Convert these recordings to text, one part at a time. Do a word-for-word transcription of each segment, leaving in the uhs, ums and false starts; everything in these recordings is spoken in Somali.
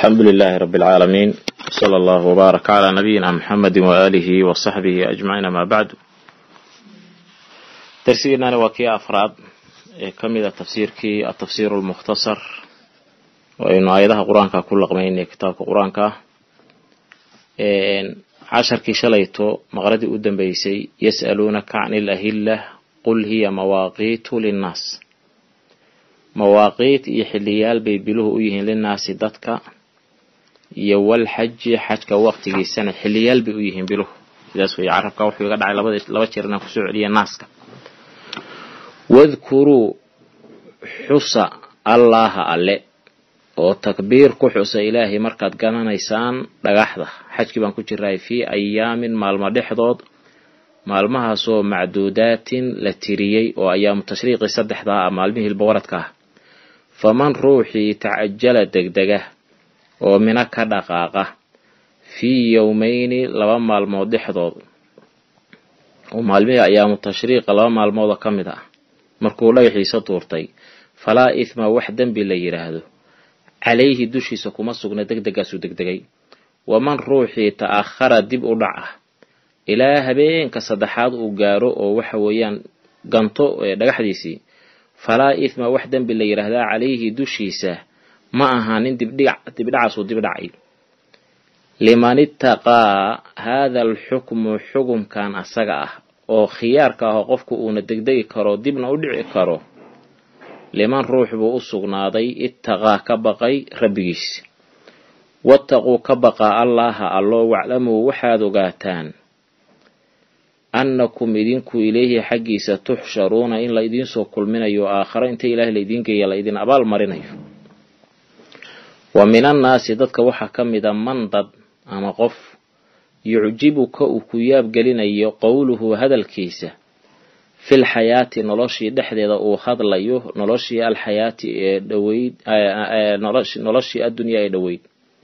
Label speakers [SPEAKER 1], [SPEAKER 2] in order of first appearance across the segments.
[SPEAKER 1] الحمد لله رب العالمين، صلى الله وبارك على نبينا محمد وآله وصحبه أجمعين. ما بعد، درسنا وكي أفراد كم تفسير كي التفسير المختصر، وإنه أيضا قرآن كل قمين كتاب قرآن كا عشر كي شليتو مغرد قدام بيسي يسألونك عن الأهلة قل هي مواقيت للناس. مواقيت يحليال بيبلوه إيهن للناس دتك يوال حج حج وقت السنة حليال بيئيهم بلوه إذا سوي عرب كوحي وقد على لبض لبشرنا كسوع لي الناس. واذكروا حصى الله عليه وتكبير كحصى إلهي مركز قنا نيسان لجحده حج كبان كتير في أيام مع المدحض مع المهاسو معدودات لتريي وأيام التشريق صدح ذا مع المه البورد كه. فمن روحي تعجل دقدقه ومنك دقاقه في يومين لما الموضح حضور ومع المه أيام التشريق لما الموضة كمده مركو لا يحيس طورتي فلا إثم وحدا بالليل هذا عليه دوشي سكوما سكنا دقدقه سو دقدقي. ومن روحي تأخر دب أدعه إلى هبين كصدحات وجارو وحويان قنطو دقحديسي فلا إثم وحدا بالليل هذا عليه دوشيسه ما أهانين دبدع دبدعس ودبدعي. لمن اتقى هذا الحكم حكم كان أسقاه أو خيار كه قفك وندقدق كرو دبنا ودع كرو. لمن روح بأسق ناضي اتقى كبقي ربيس واتقوا كبقى الله الله واعلموا وحادوا قاتان أنكم إذنكم إليه حقي ستحشرون إن لا إذن سوكل من أيو آخر إنت إله لإذنك يلا إذن أبال مرين. ومن الناس ضدك وحا كمدا من ضد أما قف يعجبك وكياب قلنا قوله هذا الكيسة في الحياة نلاشي دحدي أو خذ ليه نلاشي الحياة دويد نلاشي الدنيا دويد.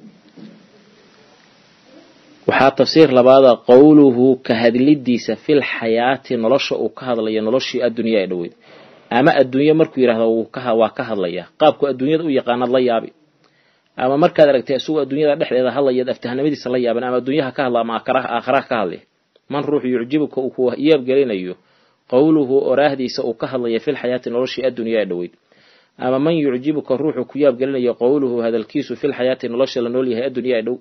[SPEAKER 1] waxaa tafsiir labaada qowluhu ka hadlidiisa fil hayati nolosha uu ka hadlayo noloshii adduunyo ee dhaweyd ama adduunyo markuu yiraahdo uu ka waa ka hadlaya qaabku adduunyada u yaqaan la yaabi ama markaad aragtay asugu adduunyada dhexdeeda hadlaya aftahanimadiisa la yaaban ama adduunyaha ka hadla ama aakhirah aakhirah ka hadlay. man ruux yujibuka uu ku yaab galinayo qowluhu oraahdiisa uu ka hadlaya fil hayati noloshii adduunyo ee dhaweyd ama man yujibuka ruuxu ku yaab galinayo qowluhu hadalkiisu fil hayati nolosha la nool yahay adduunyo ee dhaw.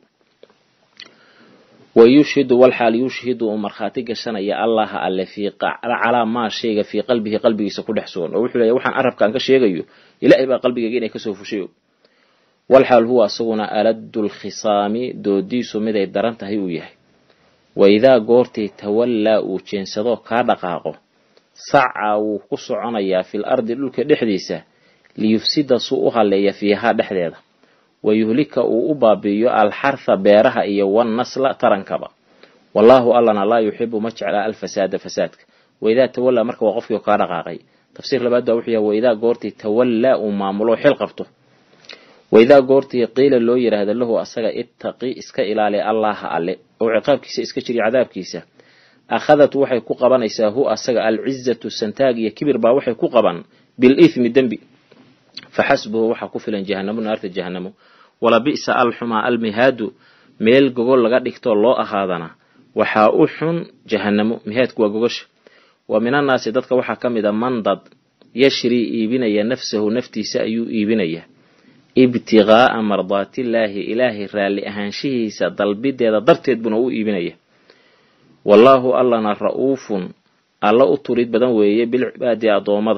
[SPEAKER 1] ويشهد والحال يشهد ومرخاتي قشنيا الله على في على ما شيء في قلبه قلبه يسكون حسون ووحول يوحن عرب كان كشيء يلاقي بقى قلبه جينا كسوف شيء. والحال هو صونا ألد الخصام دوديس مدى درنته هي. وإذا قرتي تولى وتشنسدو كادقاقه سعى وقصعنيا في الأرض للك دحديسة ليفسد سوءها اللي فيها دحديده ويهلك وأبابي الحرث بيرها إيا والنسل ترنكبا. والله ألنا لا يحب مجعل الفساد فسادك. وإذا تولى مركب وقفه وكارغاقي تفسير لبدا وحيا وإذا قرتي تولى وماملو حلقفته. وإذا قرتي قيل اللو يرى هذا له أساق اتقي اسكا إلالي الله علي أو عقاب كيسا اسكا شري عذاب كيسا أخذت وحي كوقبان إساهو أساق العزة السنتاقية كبير با وحي كوقبان بالإثم الدنبي فحسبه وحا كفلا جهنم نارت جهنم. ولا بئس الحما المهاد ميل جوجل لقد دكتور الله أخذنا وحا أحن جهنم مهاد كوا جوجش. ومن الناس ضدك وحا كمدا من ضد يشري إبنية نفسه نفتي سأيو إبنية ابتغاء مرضات الله إله رالي أهانشه سدل بدي ضرتد بنو إبنية. والله الله الرؤوف الله تريد بدن ويه بالعباد أضومض.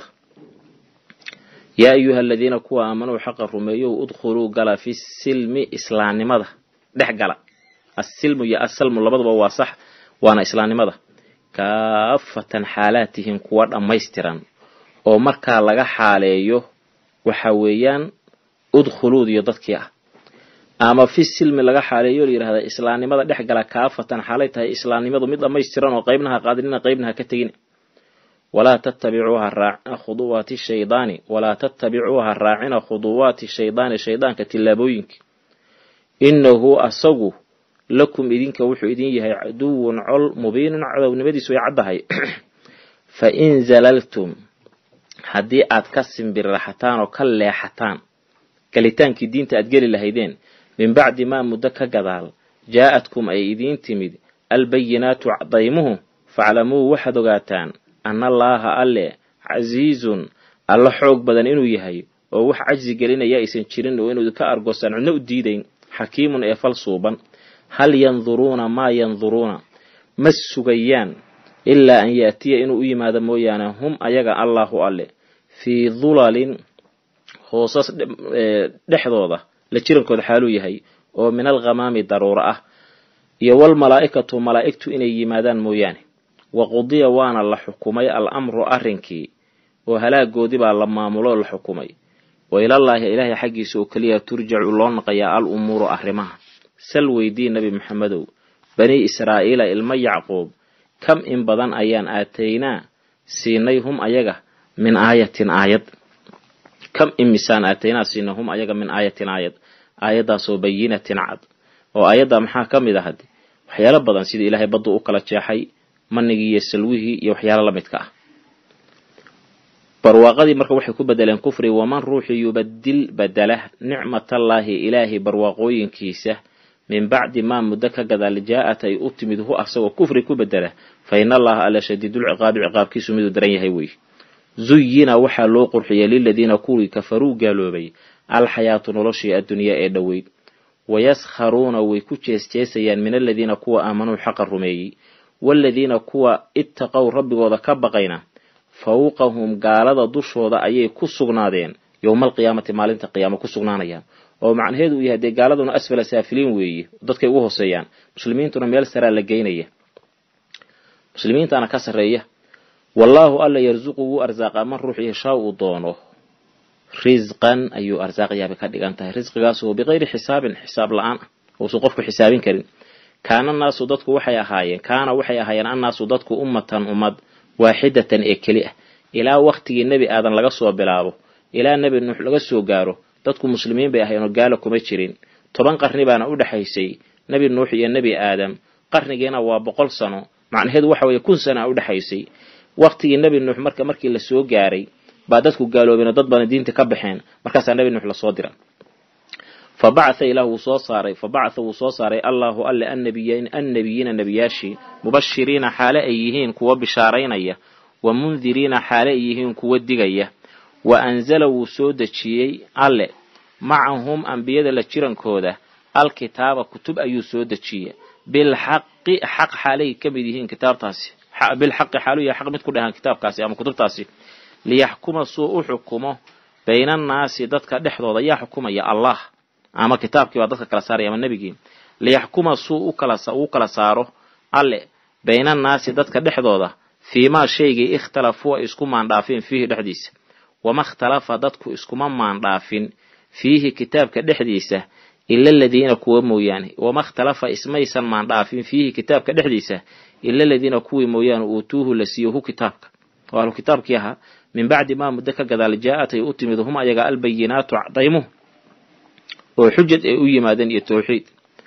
[SPEAKER 1] يا أيها الذين كوا آمنوا حق الرميو ادخلوا قلا في السلم إسلام ماذا ده قلا السلم يا السلم اللبض بواصح وانا إسلام ماذا كافة حالاتهم كوار أما يستران أو مركا لغا حاليو وحويان ادخلوا دي ضدكيا أما في السلم لغا حاليو لير هذا إسلام ماذا ده قلا كافة حالتها إسلام ماذا مد أما يستران وقيبنها قادرين قيبنها كتجين. ولا تتبعوها الراعين خطوات الشيطان ولا تتبعوها الراعين خطوات الشيطان الشيطان كتلابوينك إنه أصغو لكم إذنك وحو إذن يهي عدو عل مبين عدو نبديس ويعدها. فإن زللتم حدي أتكسم بالراحتان وكالليحتان كالتان كي دينتا أتقال لهيدين min bacdi maa muddo ka gadaal jaa'adkum ay idiin timid albayinaatu cadaymuhu faclamuu waxaad ogaataan anna allaaha alle casiizun alla xoog badan inuu yahay oo wax cajsi gelinaya aysan jirin oo inuu ka argosaan cidna u diidayn xakiimun ee fal suuban hal yanduruuna maa yanduruuna ma sugayaan ilaa an yaatiya inuu u yimaado mooyaane hum ayaga allaahu alle fii dulalin hoosas dhexdooda la jirankooda xaaluu yahay oo min alghamaami daruura ah iyo walmalaa'ikatu malaa'igtu inay yimaadaan mooyaane waqudiya waana la xukumay al-amru arrinkii oo halaagoodii baa la maamuloo la xukumay wa ilallaahi ilaahay xaggiisa oo keliya turjacu loo naqayaa al umuuru arrimaha sal weydii nebi maxamedow bani israa'iila ilma yacquub kam in badan ayaan aataynaa siinay hum ayaga min aayatin aayad kam imisaan aataynaa siinay hum ayaga min aayatin aayad aayaddaasoo bayinatin cad oo aayaddaa maxaa ka mid ah hadde waxyaalo badan sidii ilaahay baddu u kala jeexay manigii iyo salwihii iyo waxyaalo la midka ah barwaaqadii marka waxay ku bedeleen kufri waman ruuxii yubadil badala nicmatallaahi ilaahay barwaaqooyinkiisa min bacdi maa muddo ka gadaal jaa'at ay u timid hu asagoo kufri ku bedela fa ina allaha alla shadiidul ciqaabi ciqaabkiisu miduu daran yahay wey zuyina waxaa loo qurxiyay liladiina kuwii kafaruu gaaloobay alxayaatu noloshii addunyaa ee dhoweyd wayaskharuuna way ku jeesjeesayaan min aladiina kuwa aamanuu xaqa rumeeyey waaladiina kuwa ittaqow rabbigooda ka baqayna fawqahum gaalada dushooda ayay ku sugnaadeen yowmaalqiyaamati maalinta qiyaamo ku sugnaanayaan oo macnaheedu uu yahay dee gaaladuna asfala saafiliin weeye dadkay ugu hooseeyaan muslimiintuna meel saraa la geynaya muslimiintaana ka sarreeya wallaahu alla yarsuqu wuu arsaaqaa man ruux yashaa uu doono risqan ayuu arsaaqyaabay ka dhigan tahay risqigaasoo biqayri xisaabin xisaab la-aan ah uusan qofku xisaabin karin kaana naasu dadku waxay ahaayeen kaana waxay ahaayeen annaasu dadku ummatan ummad waaxidatan ee keli ah ilaa waktigii nebi aadan laga soo bilaabo ilaa nebi nuux laga soo gaaro dadku muslimiin bay ahayn oo gaalo kuma jirin toban qarni baana u dhexaysay nebi nuux iyo nebi aadam qarnigiina waa boqol sano macnaheedu waxa weeye kun sana u dhexaysay waktigii nebi nuux marka markii la soo gaaray baa dadku gaaloobeen oo dad badan diinta ka baxeen markaasaa nebi nuux lasoo dira fa bacatha ilaah wuu soo saaray fa bacatha wuu soo saaray allaahu alle annabiyiin annabiyiina nebiyaashii mubashiriina xaale ay yihiin kuwa bishaaraynaya wa mundiriina xaale ay yihiin kuwa digaya wa anzala wuu soo dejiyey alle macahum ambiyada la jirankooda alkitaaba kutub ayuu soo dejiyey bilxaqi xaq xaalay ka mid yihiin kitaabtaasi bilxaqi xaalu yahay xaq mid ku dhahan kitaabkaasi ama kutubtaasi liyaxkuma suu u xukumo bayna annaasi dadka dhexdooda yaa xukumaya allah ama kitaabkii baa dadka kala saaraya ama nebigii liyaxkuma suu u kala uu kala saaro alle bayna annaasi dadka dhexdooda fiimaa shaygii ikhtalafuu ay isku maandhaafeen fiihi dhexdiisa wama ikhtalafa dadku iskuma maandhaafin fiihi kitaabka dhexdiisa ila aladiina kuwa mooyaane wama ikhtalafa ismaysan maandhaafin fiihi kitaabka dhexdiisa ila aladiina kuwii mooyaane uutuuhu la siiyo hu kitaabka oo ahlu kitaabkii ahaa min bacdi maa muddo ka gadaal jaa'at ay u timid hum ayaga albayinaatu cadaymuhu oo xujad ay u yimaadeen iyo tawxiid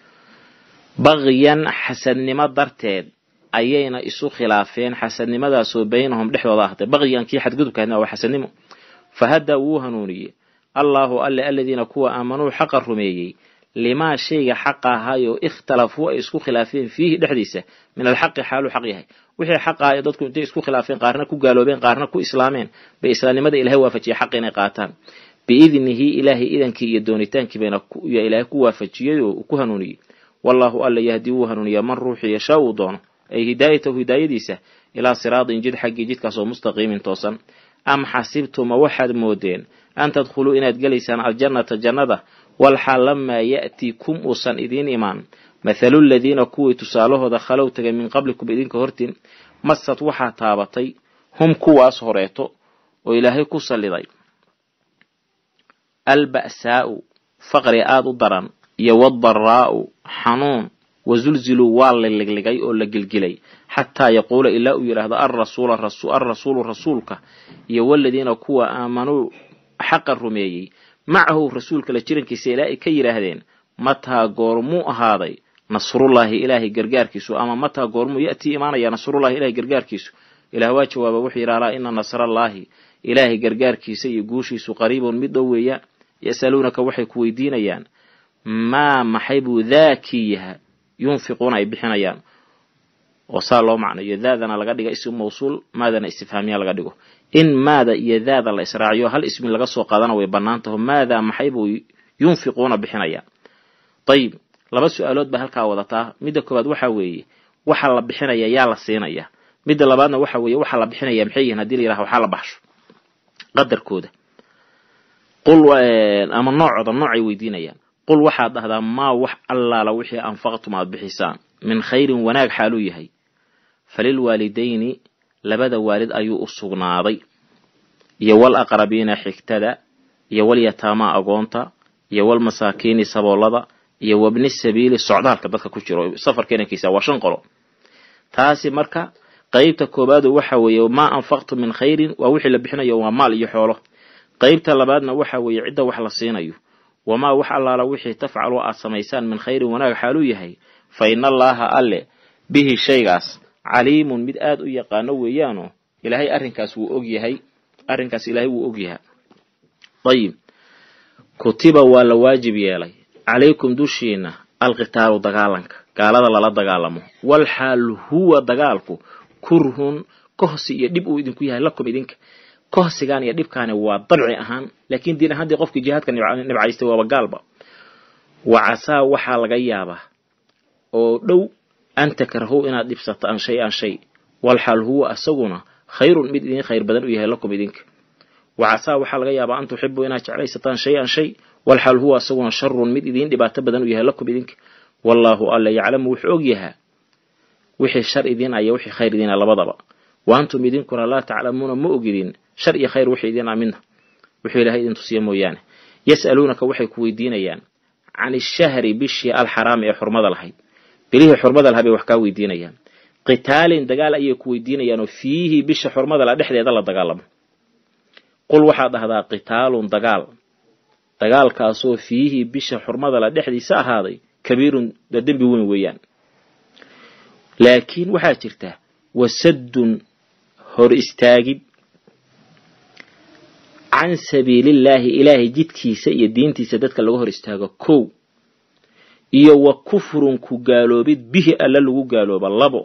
[SPEAKER 1] bagyan xasadnimo darteed ayayna isu khilaafeen xasadnimadaasoo baynahum dhexdooda ahtay bagyankii xadgudubkaadna waa xasadnimo fahadaa wuu hanuuniyey allaahu alle aladiina kuwa aamanuu xaqa rumeeyey limaa shayga xaqa ahaayoo ikhtalafuu ay isku khilaafeen fiihi dhexdiisa min alxaqi xaaluu xaq yahay wixii xaqa ahayo dadku intay isku khilaafeen qaarna ku gaaloobeen qaarna ku islaameen bay islaamnimada ilaahay waafajiyey xaq inay qaataan biidnihi ilaahay idankii iyo doonitaankii bayna ilaahay ku waafajiyey oo ku hanuuniyey wallaahu alla yahdi wuu hanuuniyaa man ruuxii yashaa uu doono ay hidaayatahu hidaayadiisa ilaa siraatin jid xaggii jidkaasoo mustaqiimin toosan am xasibtuma waxaad moodeen an tadkhuluu inaad gelaysaan aljannata jannada walxaal lamaa ya'tikum uusan idiin imaan mathalu ladiina kuwii tusaalahooda khalow tagay min qablikum idinka hortiin masad waxaa taabatay hum kuwaas horeeto oo ilaahay ku salliday alba'saa'u faqri aad u daran iyo wadaraa'u xanuun wazulziluu waa la ligligay oo la gilgilay xataa yaquula ilaa uu yidhaahdo alrasuulu rasuulka iyo waladiina kuwa aamanuu xaqa rumeeyey macahu rasuulka la jirankiisa ilaa ay ka yidhaahdeen mataa goormuu ahaaday nasrullaahi ilaahay gargaarkiisu ama mataa goormuu ya'tii imaanaya nasrullahi ilaahay gargaarkiisu ilaah waa jawaaba wuxuu yidhi alaa ina nasrallaahi ilaahay gargaarkiisa iyo guushiisu qariibun mid dhow weeya yas'aluunaka waxay ku weydiinayaan maa maxay buu daakii yaha yunfiquuna ay bixinayaan oo saa loo macnayo daadana laga dhiga ism mawsuul maadana istifhaamiya laga dhigo in maada iyo daada la israaciyo hal ismi laga soo qaadana way banaantahay maada maxay buu yunfiquuna bixinayaan tayib laba su'aalood ba halka wadataa midda koobaad waxa weeye waxa la bixinaya yaa la siinaya midda labaadna waxa weeye waxa la bixinaya maxay yihiin hadii la yiraahdo waxa la baxsho qadarkooda qul ama noocooda noocay weydiinayaan qul waxaad dhahdaa maa wax allaala wixii anfaqtum aad bixisaan min khayrin wanaag xaaluu yahay falil waalidayni labada waalid ayuu u sugnaaday iyo wal aqrabiina xigtada iyo wal yataama agoonta iyo wal masaakiini saboolada iyo wabni sabiili socdaalka dadka ku jiro safarkeena kiisa waa shan qolo taasi marka qaybta koobaad waxa weeye ma anfaqtu min khayrin waa wixii la bixinayo waa maal iyo xoolo qaybta labaadna waxa weeye cidda wax la siinayo wama wax allaala wixii tafcalu aad samaysaan min khayrin wanaag xaaluu yahay fa inna allaha alle bihi shaygaas caliimun mid aad u yaqaano weeyaano ilaahay arrinkaas wuu og yahay arrinkaas ilaahay wuu og yahay tayib kutiba waa la waajib yeelay calaykum dushiina alqitaalu dagaalanka gaalada lala dagaalamo wal xaal huwa dagaalku kurhun kohsi iyo dhib uu idinku yahay lakum idinka kohsigaan iyo dhibkaani waa dabci ahaan laakiin diin ahaan qofkii jihaadka nibcaystay waa gaalba wa asaa waxa laga yaabaa oo dhow anta karhu inaad dhibsato an shay an shay wal xaal huwa asaguna khayrun mid idin khayr badan u yahay lakum idinka wa asaa waxa laga yaabaa an tuhibbu inaad jeclaysataan shay an shay wal xaal huwa asaguna sharrun mid idin dhibaato badan u yahay lakum idinka wallahu alla ya'lamu wuxuu og yahay wixii shar idin ay wixii khayr idin labadaba wa antum idinkuna la ta'lamuna ma ogidin shar iyo khayr wixii idin amina wixii ilaahay idin tusiyo mooyaane yas'alunaka waxay ku weydiinayaan عن الشهر بشي الحرام ee xurmada lahayd bilihi xurmada lahayd wax ka weydiinayaan qitaalin dagaal ay ku weydiinayaan fiihi bisha xurmada la dhexdeeda la dagaalamo qul waxa dhahdaa qitaalun dagaal dagaalkaas oo fiihi bisha xurmada la dhexdiisa ahaaday kabiirun dambi weyn weeyaan laakiin waxa jirta wasaddun hor istaagid عن سبيل الله إلهي جدكيسا iyo diintiisa dadka lagu hor istaago kow iyo wa kufrun ku gaaloobid bihi alla lagu gaalooba labo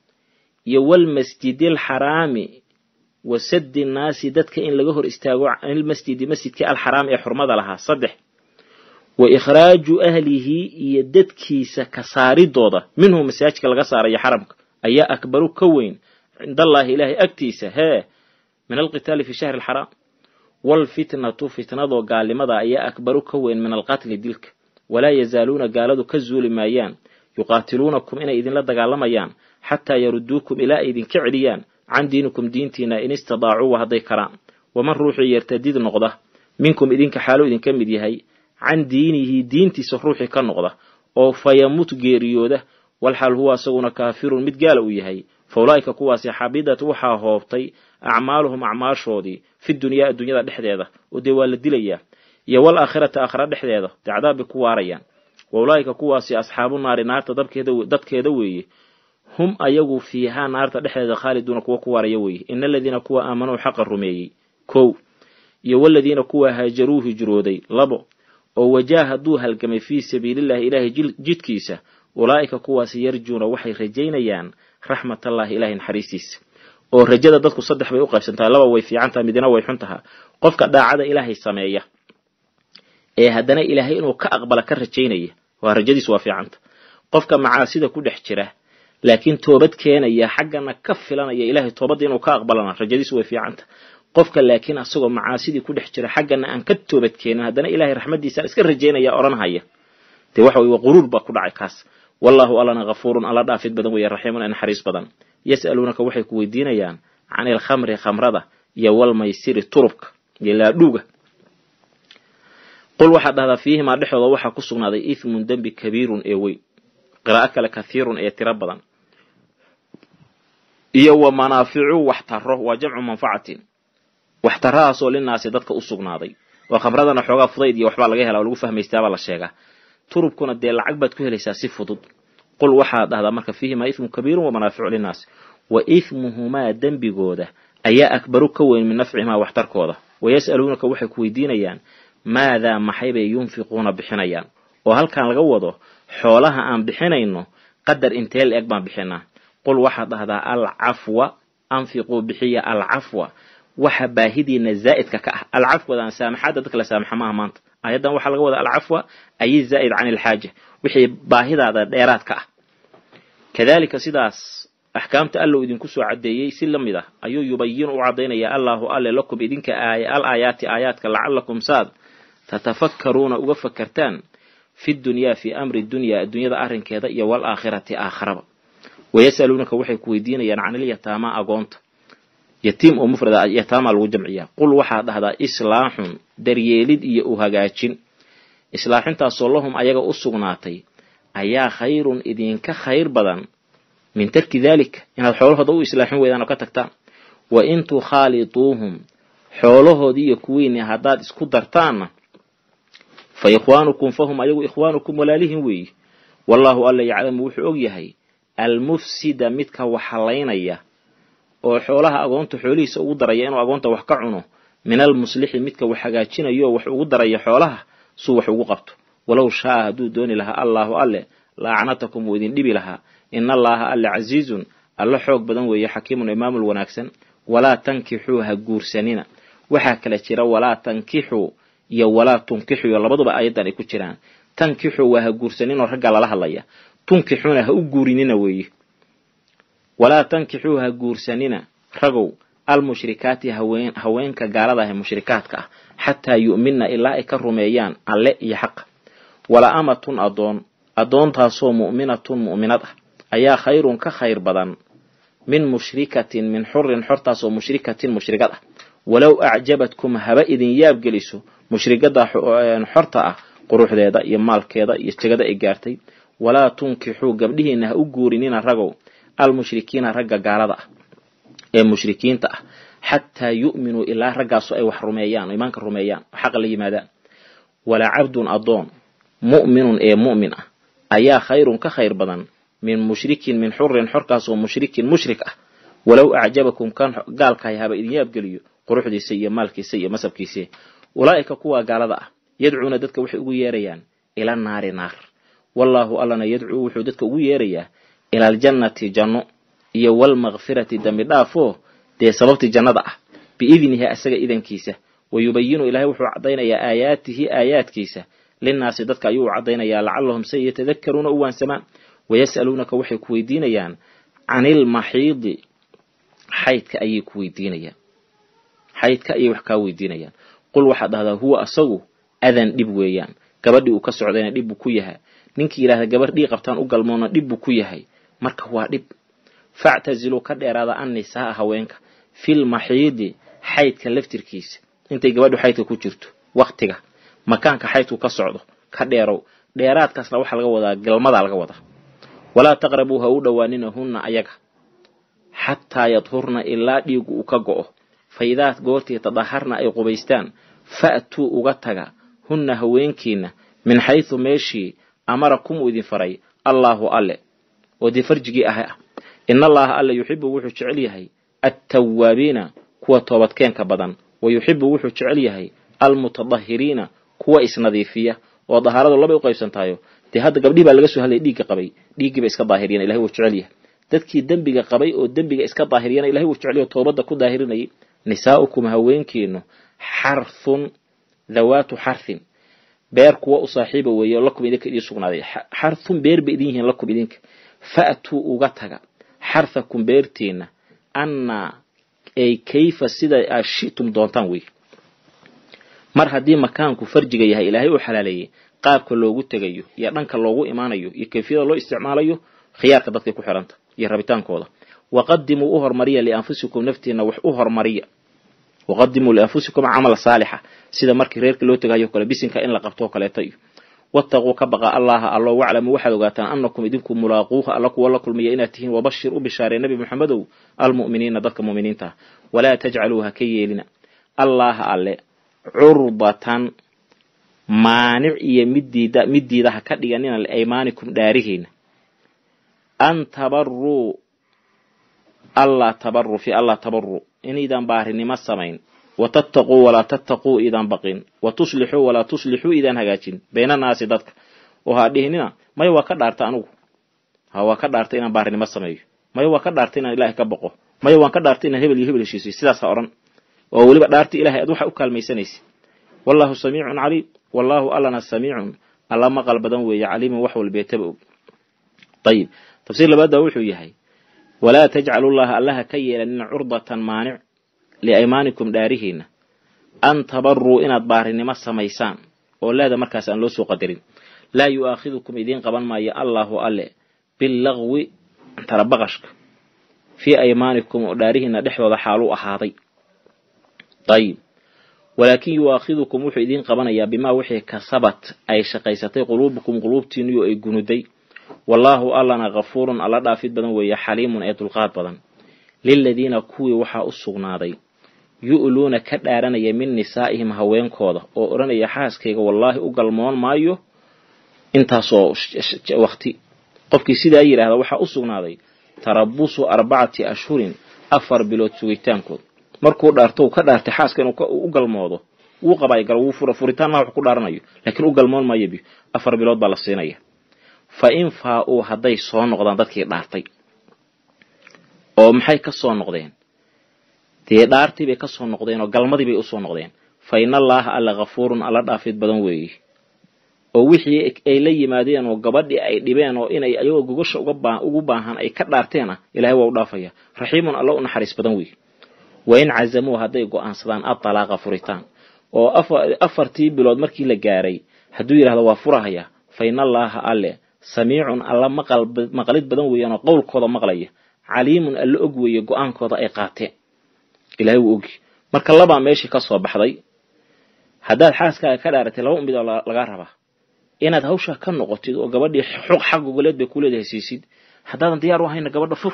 [SPEAKER 1] iyo wal masjidil harami wasaddi naasi dadka in laga hor istaago al masjidi masjidka al haram ee xurmada lahaa saddex wa ikhraaju ahlihi iyo dadkiisa ka saaridooda minhu masaajidka laga saarayo xaramka ayaa akbaru ka weyn inda Allah ilaahi agtiisa he min alqital fi shahr al haram والفتنة فتنة قال لماذا أي أكبر كوين من القتل دلك ولا يزالون قالوا كزول مايان يقاتلونكم إن إذن لا دقال مايان حتى يردوكم إلى إذن كعليان عن دينكم دينتنا إن استضاعوا وهذي كرام ومن روحي يرتدد نقضة منكم إذن كحالو إذن كم ديهي عن دينه دينتي سروحي كالنقضة أو فيموت جيريوده والحال هو سونا كافر متقالوا يهي فأولئك كواسي حبيدة وحا هوبطي أعمالهم أعمال شودي في الدنيا الدنيا دحديده ودوال الدلية يا والآخرة آخرة دحديده تعذاب كواريان وأولئك كواسي أصحاب النار نار تدبك يدوي هم أيغوا فيها نار دحديده خالدون كوا كواريوي إن الذين كوا آمنوا حق الرمي كو يا والذين كوا هاجروه جرودي لبو ووجاهدوها الكم في سبيل الله إله جد كيسة أولئك كواسي يرجون وحي رجينيان رحمة الله إله حريسيس oo rajada dadku saddex bay u qaybsantaa laba way fiicantaa midna way xuntaha qofka daacada ilaahay sameeya ee hadana ilaahay inuu ka aqbala ka rajaynaya waa rajadiis waa fiicanta qofka macaasida ku dhex jira laakiin toobad keenaya xaqana ka filanaya ilaahay toobad inuu ka aqbalana rajadiis way fiicanta qofka laakiin asagoo macaasidii ku dhex jira xaqana aan ka toobad keenin hadana ilaahay raxmadiisa iska rajaynaya oranaya tii waxa way quruur ba ku dhacay kaas wallahu alana ghafuurun ala dhaafid badan way raxiimun an xariis badan يسألونك وحي كويدينيان عن الخمر خمرده يا والميسر تربك يلا دوغا قل واحد هذا فيه ما دخل وحا كسغناداي اثم ذنب كبير ايوي قراءه كثير اي تربدان iyo ومنافع واحتره وجمع منفعه واحترها سو للناس dadka u sugnaaday waa khamradana xogaa fudayd iyo waxba laga helaa lagu fahmaystaaba la sheega turubkuna dee lacag baad ku helaysaa si fudud قل واحد هذا مرك فيه ما إثم كبير ومنافع للناس وإثمهما ذنبجوده أي أكبر كون من نفعهما واحتركوده ويسألونك وحك ويدينيان ماذا محيب ينفقون بحنيان oo halkan laga wado xoolaha aan bixinayno qadar intee leeg baan bixinaa qul waxa dhahdaa al afwa anfiqu bihiya al afwa waxa baahidiina zaa'idka ka ah al afwadan saamaxada dadka la saamaxmaa maanta ayadan waxa laga wada al afwa ay zaa'id aan al haaja wixii baahidaada dheeraadka ah kadalika sidaas ahkaamta allo idinku soo cadeeyay si lamida ayuu yubayyin u cadeynaya Allahu alla lakum idinka aay al ayati ayatka la'allakum saad tatafakkaruna uga fakartaan fi dunya fi amri dunya dunyada arrinkeeda iyo wal aakhirati aakhiraba wayasalunaka waxay ku weydiinayaan aan yataama agoonta yatiim oo mufrada yataama lagu jamciyaa qul waxa dhahdaa islaahun daryeelid iyo u hagaajin islaahintaas oo lahum ayaga u sugnaatay ayaa khayrun idinka khayr badan min tarki dalik inaad xoolahooda u islaahin weedaan oo ka tagtaan wa in tukhalituhum xoolahoodii iyo kuwiina hadaad isku dartaana fa ikhwaanukum fahum ayagu ikhwaanukum walaalihim weey wallahu alla ya'lamu wuxuu og yahay al mufsida midka waxalaynaya oo xoolaha agoonta xoolihiisa ugu daraya inuu agoonta wax ka cuno min al muslihi midka wax hagaajinayo wax ugu daraya xoolaha suu wax ugu qabto walaw shaa haduu dooni laha Allahu alle la'anatakum wa idin dhibi laha inna Allaha alla azizun alla xoog badan weeye xakiimun imaamul wanaagsan wala tankihuha guursanina waxa kala jira wala tankihu iyo wala tunkihu labaduba ayadan ay ku jiraan tankihu waa guursanina ragga la hadlaya tunkixuna ha u guurinina weeye wala tankihuha guursanina ragow al mushrikaati haween haweenka gaalada ah mushrikaadka ah hatta yu'minna illa ay ka rumeeyaan alle iyo xaq wala amatun adoon adoontaasoo mu'minatun mu'minad ah ayaa khayrun ka khayr badan min mushrikatin min hurrin hurtaasoo mushrikatin mushrikad ah walaw a'jabatkum haba idin yaab geliso mushrikada xorta ah quruxdeeda iyo maalkeeda iyo jagada ay gaartay wala tunkihu gabdhihiina u guurinina ragow al mushrikiina ragga gaalada ah ee mushrikiinta ah hatta yu'minu ila raggaasu ay wax rumeeyaan iimaanka rumeeyaan xaq la yimaadaan wala 'abdun adoon mu'minun ee mu'min ah ayaa khayrun ka khayr badan min mushrikin min hurrin hurkaasoo mushrikin mushrik ah walaw a'jabakum kan gaalka haba idin yaab galiyo quruxdiisa iyo maalkiisa iyo masabkiisa ulaa'ika kuwa gaalada ah yadcuuna dadka waxay ugu yeerayaan ila naari naar wallahu allana yadcuu wuxuu dadka ugu yeerayaa ila aljannati janno iyo wal maghfirati dambi dhaafo dee sababti jannada ah biidnihi asaga idankiisa wayubayinu ilaahay wuxuu cadeynayaa aayaatihi aayaadkiisa linnaasi dadka ayuu cadeynayaa la'allahum sayatadakkaruna uwan sama wayasalunaka waxay ku weydiinayaan anil mahiidi haydka ayay ku weydiinayaan haydka ayay wax ka weydiinayaan qul waxa dhahdaa huwa asagu adan dib weeyaan gabadhii uu ka socdayna dib ku yahay ninkii ilaahay gabadhii qabtaan u galmoona dib ku yahay marka waa dib fa'tazilu ka dheeraada an nisaa haweenka fil mahiidi haydka laftirkiisa intay gabadhu haydka ku jirto waqtiga makaanka haydku ka socdo ka dheerow dheeraadkaasna waxa laga wadaa galmada laga wadaa wala taqrabuha u dhawaanina hunna ayaga hatta yadhurna illa dhiigu u ka go'o faydaad goortii tadaharna ay qubaystaan fa'tu uga taga hunna haweenkiina min haythu meeshi amarakum idin faray Allahu alle wadi farjigi ah inna Allaha alla yuhibbu wuxuu jecel yahay at-tawwabina kuwa toobadkeenka badan wa yuhibbu wuxuu jecel yahay al-mutatahhirina kuwa isnadiifiya oo dahaaradu laba u qaybsantayo tii hadda gabdhii baa laga soo hadlay dhiig qabay dhiigii ba iska daahiriyeen Ilaahay wuu jecel yahay dadkii dambiga qabay oo dambiga iska daahiriyeen Ilaahay wuu jecel yahay toobada ku daahirinay nisaa'ukum haweenkiinu harthun dhawaatu harthin beer kuwa u saaxiiba weeyo lakum idinka idin sugnaaday harthun beer ba idin yihiin lakum idinka fa'tu uga taga harthakum beertiina anna ay kayfa sida ashitum doontaan way mar hadii makaanku farjiga yahay Ilaahay uu xalaaleeyay qaabka loogu tagayo iyo dhanka loogu imaanayo iyo kayfiyada loo isticmaalayo khiyaarka dadka ku xiranta iyo rabitaankooda waqaddimu u hormariya li anfusikum naftiina wax u hormariya waqaddimu li anfusikum amal saaliha sida markii reerka loo tagayo kala bisinka in la qabto kala tayo wattaqu kabaqa allaha allahu wa'lamu waxaad ogaataan annakum idinku mulaaquuha alla kuwa la kulmiya inaad tihiin wabashir u bishaare nabi muxamadow almu'miniina dadka mu'miniinta wala tajcaluha kayelina allaha alle urbatan maanic iyo midiida midiidaha ka dhiganina aymaanikum dhaarihiina an tabarru alla tabarru fi alla tabarru inidan baarinima samayn watattaqu wala tattaqu idan baqin watuslihu wala tuslihu idan hagaajin bayna naasi dadka oo ha dhihinina may waa ka dhaarta anigu ha waa ka dhaartay inaan baarinimo sameeyo may waa ka dhaartay inaan ilaahay ka baqo may waan ka dhaartay inaan hebel iyo hebel heshiisiyo sidaas oran oo waliba dhaartay ilaahay aad waxa u kaalmaysanaysi wallahu samiicun caliim wallahu allana samiicun alla maqal badan weeye caliim wax walbeetaba طيب tafsiir labaad wuxuu yahay wala tajcalu allaha allaha kayeelana urdatan maanic li aymanikum daarihina an tabarru inaad baarinimo samaysaan oo leeda markaas aan loo soo qadarin la yu'akhidukum idin qaban maayo allahu alle bil lagwi tarabaqashka fi aymanikum oo daarihina dhexdooda xaalu ahaaday طيب ولكن يؤاخذكم wuxuu idin qabanaya bima wixii kasabat ay shaqaysatay quluubukum quluubtiinu ay gunuday والله ألنا غفور الله دافد بدن ويا حليم أي دلقات بدن للذين كوي وحا أسقناضي يؤلون كدارنا يمن نسائهم هوين كودا أو أرنا يحاسكيغ والله أقلمون مايو انتا سو وقتي قفكي سيدا يرى هذا وحا أسقناضي تربصوا أربعة أشهر أفر بلوت سويتان كود مركو دارتو كدارتي حاسكين أقلموضو وقباي قالوا فور فوريتان ما وحكو دارنايو لكن أقلمون ما يبي أفر بلوت بالصينية فإن فاؤوا هداي soo noqdaan dadkii dhaartay oo maxay ka soo noqdeen tii dhaartii bay ka soo noqdeen oo galmadii bay u soo noqdeen fa inna allaha alla ghafuurun alla dhaafid badan weeyii oo wixii ay la yimaadeen oo gabadhii ay dhibeen oo inay ayagoo gogosha uga baa ugu baahan ay ka dhaarteena ilaahay waa u dhaafaya rahiimun alla u naxariis badan weey wa in azamu haday go'aansadaan at-talaaqa furitaan oo afartii bilood markii la gaaray haduu yiraahdo waa furahaya fa inna allaha alle samiicun alla maqal maqalid badan weeyaan oo qowlkooda maqlaya caliimun alla og weeyo go'aankooda ay qaateen ilaahay uu og marka laba meeshii ka soo baxday hadaad xaaskaaga ka dhaaratay laba umid laga raba inaad hawsha ka noqotid oo gabadhii xaq xaq gogoleed bay ku leedahay siisid hadaadan diyaar u ahayn gabadha fur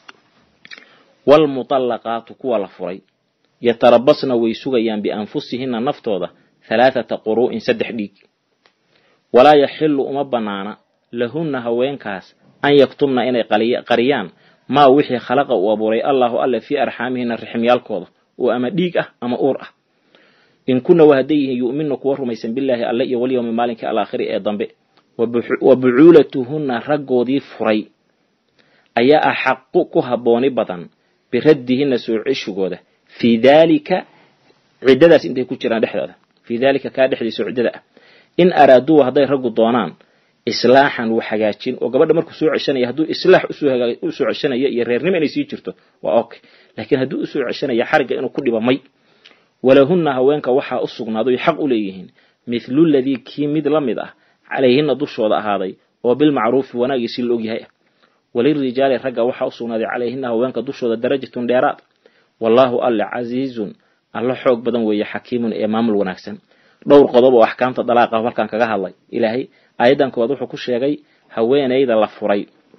[SPEAKER 1] wal mutallaqaatu kuwa la furay yatarabasna way sugayaan bi anfusihinna naftooda thalathata quru'in saddex dhiig wala yahillu uma banaana lahunna haweenkaas an yaktumna inay qariyaan ma wixii khalaqa uu abuuray Allahu alla fi arhamihina rixmiyalkooda oo ama dhiig ah ama uur ah in kunna wahadayhi yu'minu kuwa rumaysan billahi alla iyo wal yawmi maalinka al-aakhiri ee dambe wa bu'ulatuhunna raggoodii furay ayaa xaqu ku habooni badan biraddihinna suucishigooda fi dalika ciidadaas intay ku jiraan dhexdooda fi dalika ka dhexdiisa ciidada in araadu haday raggu doonaan islaahan wa hagaajin oo gabadha markuu soo ceshanaya haduu islaax u soo hagaaj u soo ceshanaya iyo reernimo inay sii jirto waa okay laakiin haduu u soo ceshanaya xariga inuu ku dhibamay walahunna haweenka waxa u sugnaado xaq u leeyihiin mithlu alladhi kimid lamid ah calayhinna dushooda ahaaday oo bil macruuf wanaagi si loo yahay walil rijaali ragga waxa u sugnaaday calayhinna haweenka dushooda darajatun dheeraad wallahu alla azizun alla xoog badan weeye xakiimun ee maamul wanaagsan dhowr qodob oo ahkaamta dalaaqa halkan kaga hadlay ilaahay ayadan kood wuxuu ku sheegay haweeneyda la furay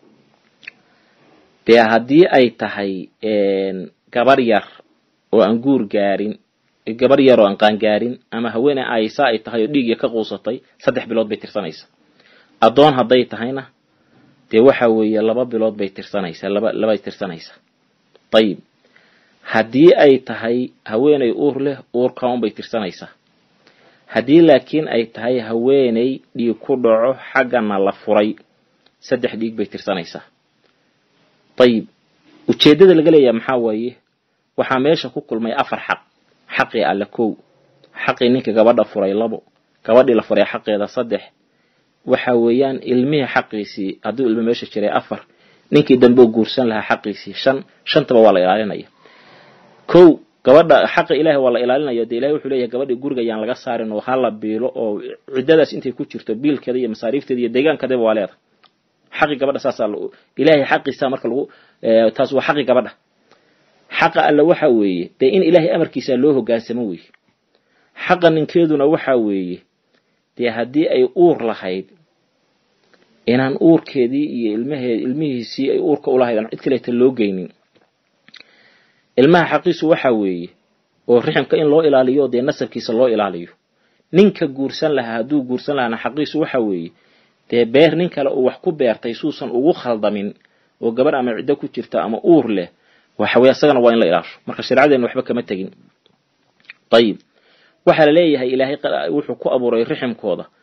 [SPEAKER 1] bee hadii ay tahay een gabar yar oo aan guur gaarin gabar yar oo aan qaan gaarin ama haweeney aysa ay tahay oo dhiig ka qoosatay saddex bilood bay tirsanaysaa adoon haday tahayna dee waxa weeye laba bilood bay tirsanaysaa laba laba tirsanaysaa tayib hadii ay tahay haweeney uur leh uur kaan bay tirsanaysaa hadii laakiin ay tahay haweeney dhiig ku dhaco xaqana la furay saddex dhiig bay tirsanaysaa tayib ujeedada laga leeyahay maxaa waaye waxa meesha ku kulmay afar xaq xaqi alla koow xaqi ninka gabadha furay labo gabadhi la furay xaqeeda saddex waxa weeyaan ilmihi xaqiisi haduu ilmo meesha jiray afar ninkii dambe guursan lahaa xaqiisi shan shantaba waa la ilaalinaya koow gabadha xaq ilaahay wala ilaalinayo de ilaahay wuxuu leeyahay gabadha guriga yaan laga saarin oo hala biilo oo ciidadaas intay ku jirto biilkeeda iyo masaariifteeda iyo deegaankeeda waa leedahay xaq gabadha saasa ilaahay xaqiisa marka lagu taas waa xaq gabadha xaq alla waxa weeye de in ilaahay amarkiisa loo hogaansamo weeye xaq ninkeeduna waxa weeye de hadii ay uur lahayd inaan uurkeedii iyo ilmaheed ilmihiisii ay uurka u lahayd cid kale ta loo geynin ilmaha xaqiisu waxa weeye oo riximka in loo ilaaliyo de nasabkiisa loo ilaaliyo ninka guursan lahaa haduu guursan lahaana xaqiisu waxa weeye de beer nin kale oo wax ku beertay suusan ugu khaldamin oo gabar ama ciido ku jirta ama uur leh waxa weeye asagana waa in la ilaasho marka shariicadeena waxba kama tagin tayib waxa la leeyahay ilaahay wuxuu ku abuuray riximkooda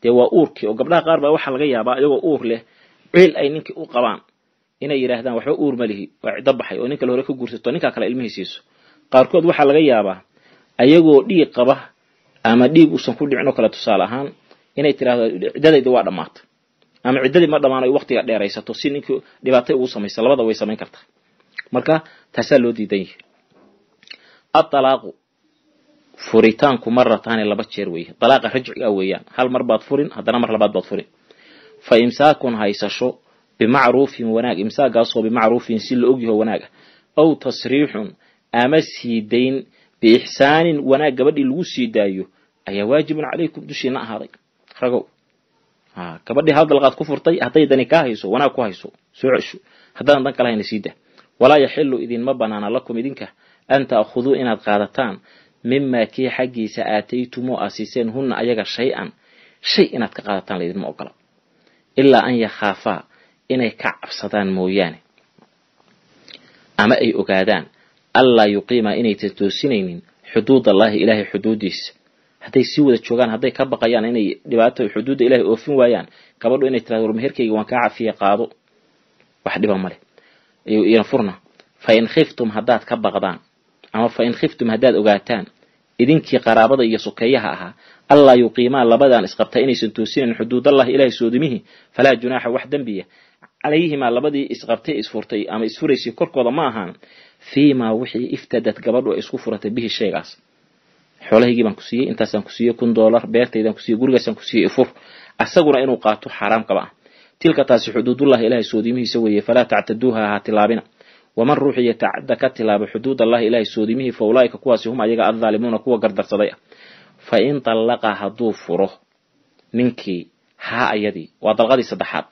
[SPEAKER 1] dee waa uurkii oo gabdhaha qaar baa waxaa laga yaabaa iyagoo uur leh ciil ay ninkii u qabaan inay yidhaahdaan waxba uur ma lihi waa ciddo baxay oo ninka la hore ka guursato ninkaa kale ilmihii siiso qaarkood waxaa laga yaabaa ayagoo dhiig qaba ama dhiig uusan ku dhicin oo kale tusaale ahaan inay tiraahdo ciddadayda waa dhammaatay ama ciddadii ma dhammaanayo waqtiga dheeraysato si ninkii dhibaatay ugu samaysa labada way samayn kartaa marka taasaa loo diidan yahay at-talaaqu furitaanku marataani laba jeer weeye talaaqa rajciga weeyaan hal mar baad furin haddana mar labaad baad furin fa imsaakun haysasho bimacruufin wanaag imsaagaasoo bimacruufin si la ogyaho wanaaga aw tasriixun ama siidayn biixsaanin wanaag gabadhii lagu sii daayo ayaa waajibun calaykum dushiina ahaaday ragow ha gabadhii hal dalqaad ku furtay hadday dani kaa hayso wanaag ku hayso soo cesho haddaan dan kale hayna siida walaa yaxilu idinma banaana lakum idinka an ta'khuduu inaad qaadataan mima kii xaggiisa aataytumu asiseen hunna ayaga shay-an shay inaad ka qaadataan laydinma ogola ilaa an yakhaafaa inay ka cabsadaan mooyaane ama ay ogaadaan allaa yuqiimaa inaysan toosinaynin xuduud allaahi ilaahay xuduudiisa hadday sii wada joogaan hadday ka baqayaan inay dhibaato xuduudda ilaahay oofin waayaan gabadhu inay tirahdo war meherkayga waan kaa cafiye qaado wax dhiba male iyo furna fa in khiftum haddaad ka baqdaan ama fa in khiftum haddaad ogaataan idinkii qaraabada iyo sokeeyaha ahaa allaa yuqiimaa labadaan isqabta inaysan toosinayn xuduudallahi ilaahay soodimihii falaa junaaxa wax dembiya calayhimaa labadii isqabtay isfurtay ama isfuraysay korkooda ma ahaan fiimaa wixii iftadad gabadhu ay isku furatay bihi shaygaas xoolahaygii baan ku siiyey intaasaan ku siiyey kun doolar beertaydaan ku siiyey gurigaasaan ku siiyey ifur asaguna inuu qaato xaaraam qaba ah tilka taasi xuduudullahi ilaahay soodimihiisa weeye falaa tactaduuha ha tilaabina waman ruuxii yatacadda ka tilaaba xuduudallahi ilaahay soodimihii fa ulaa'ika kuwaasi hum ayaga addaalimuuna kuwa gardarsaday ah fa in tallaqa hadduu furo ninkii haa ayadii waa dalqadii saddexaad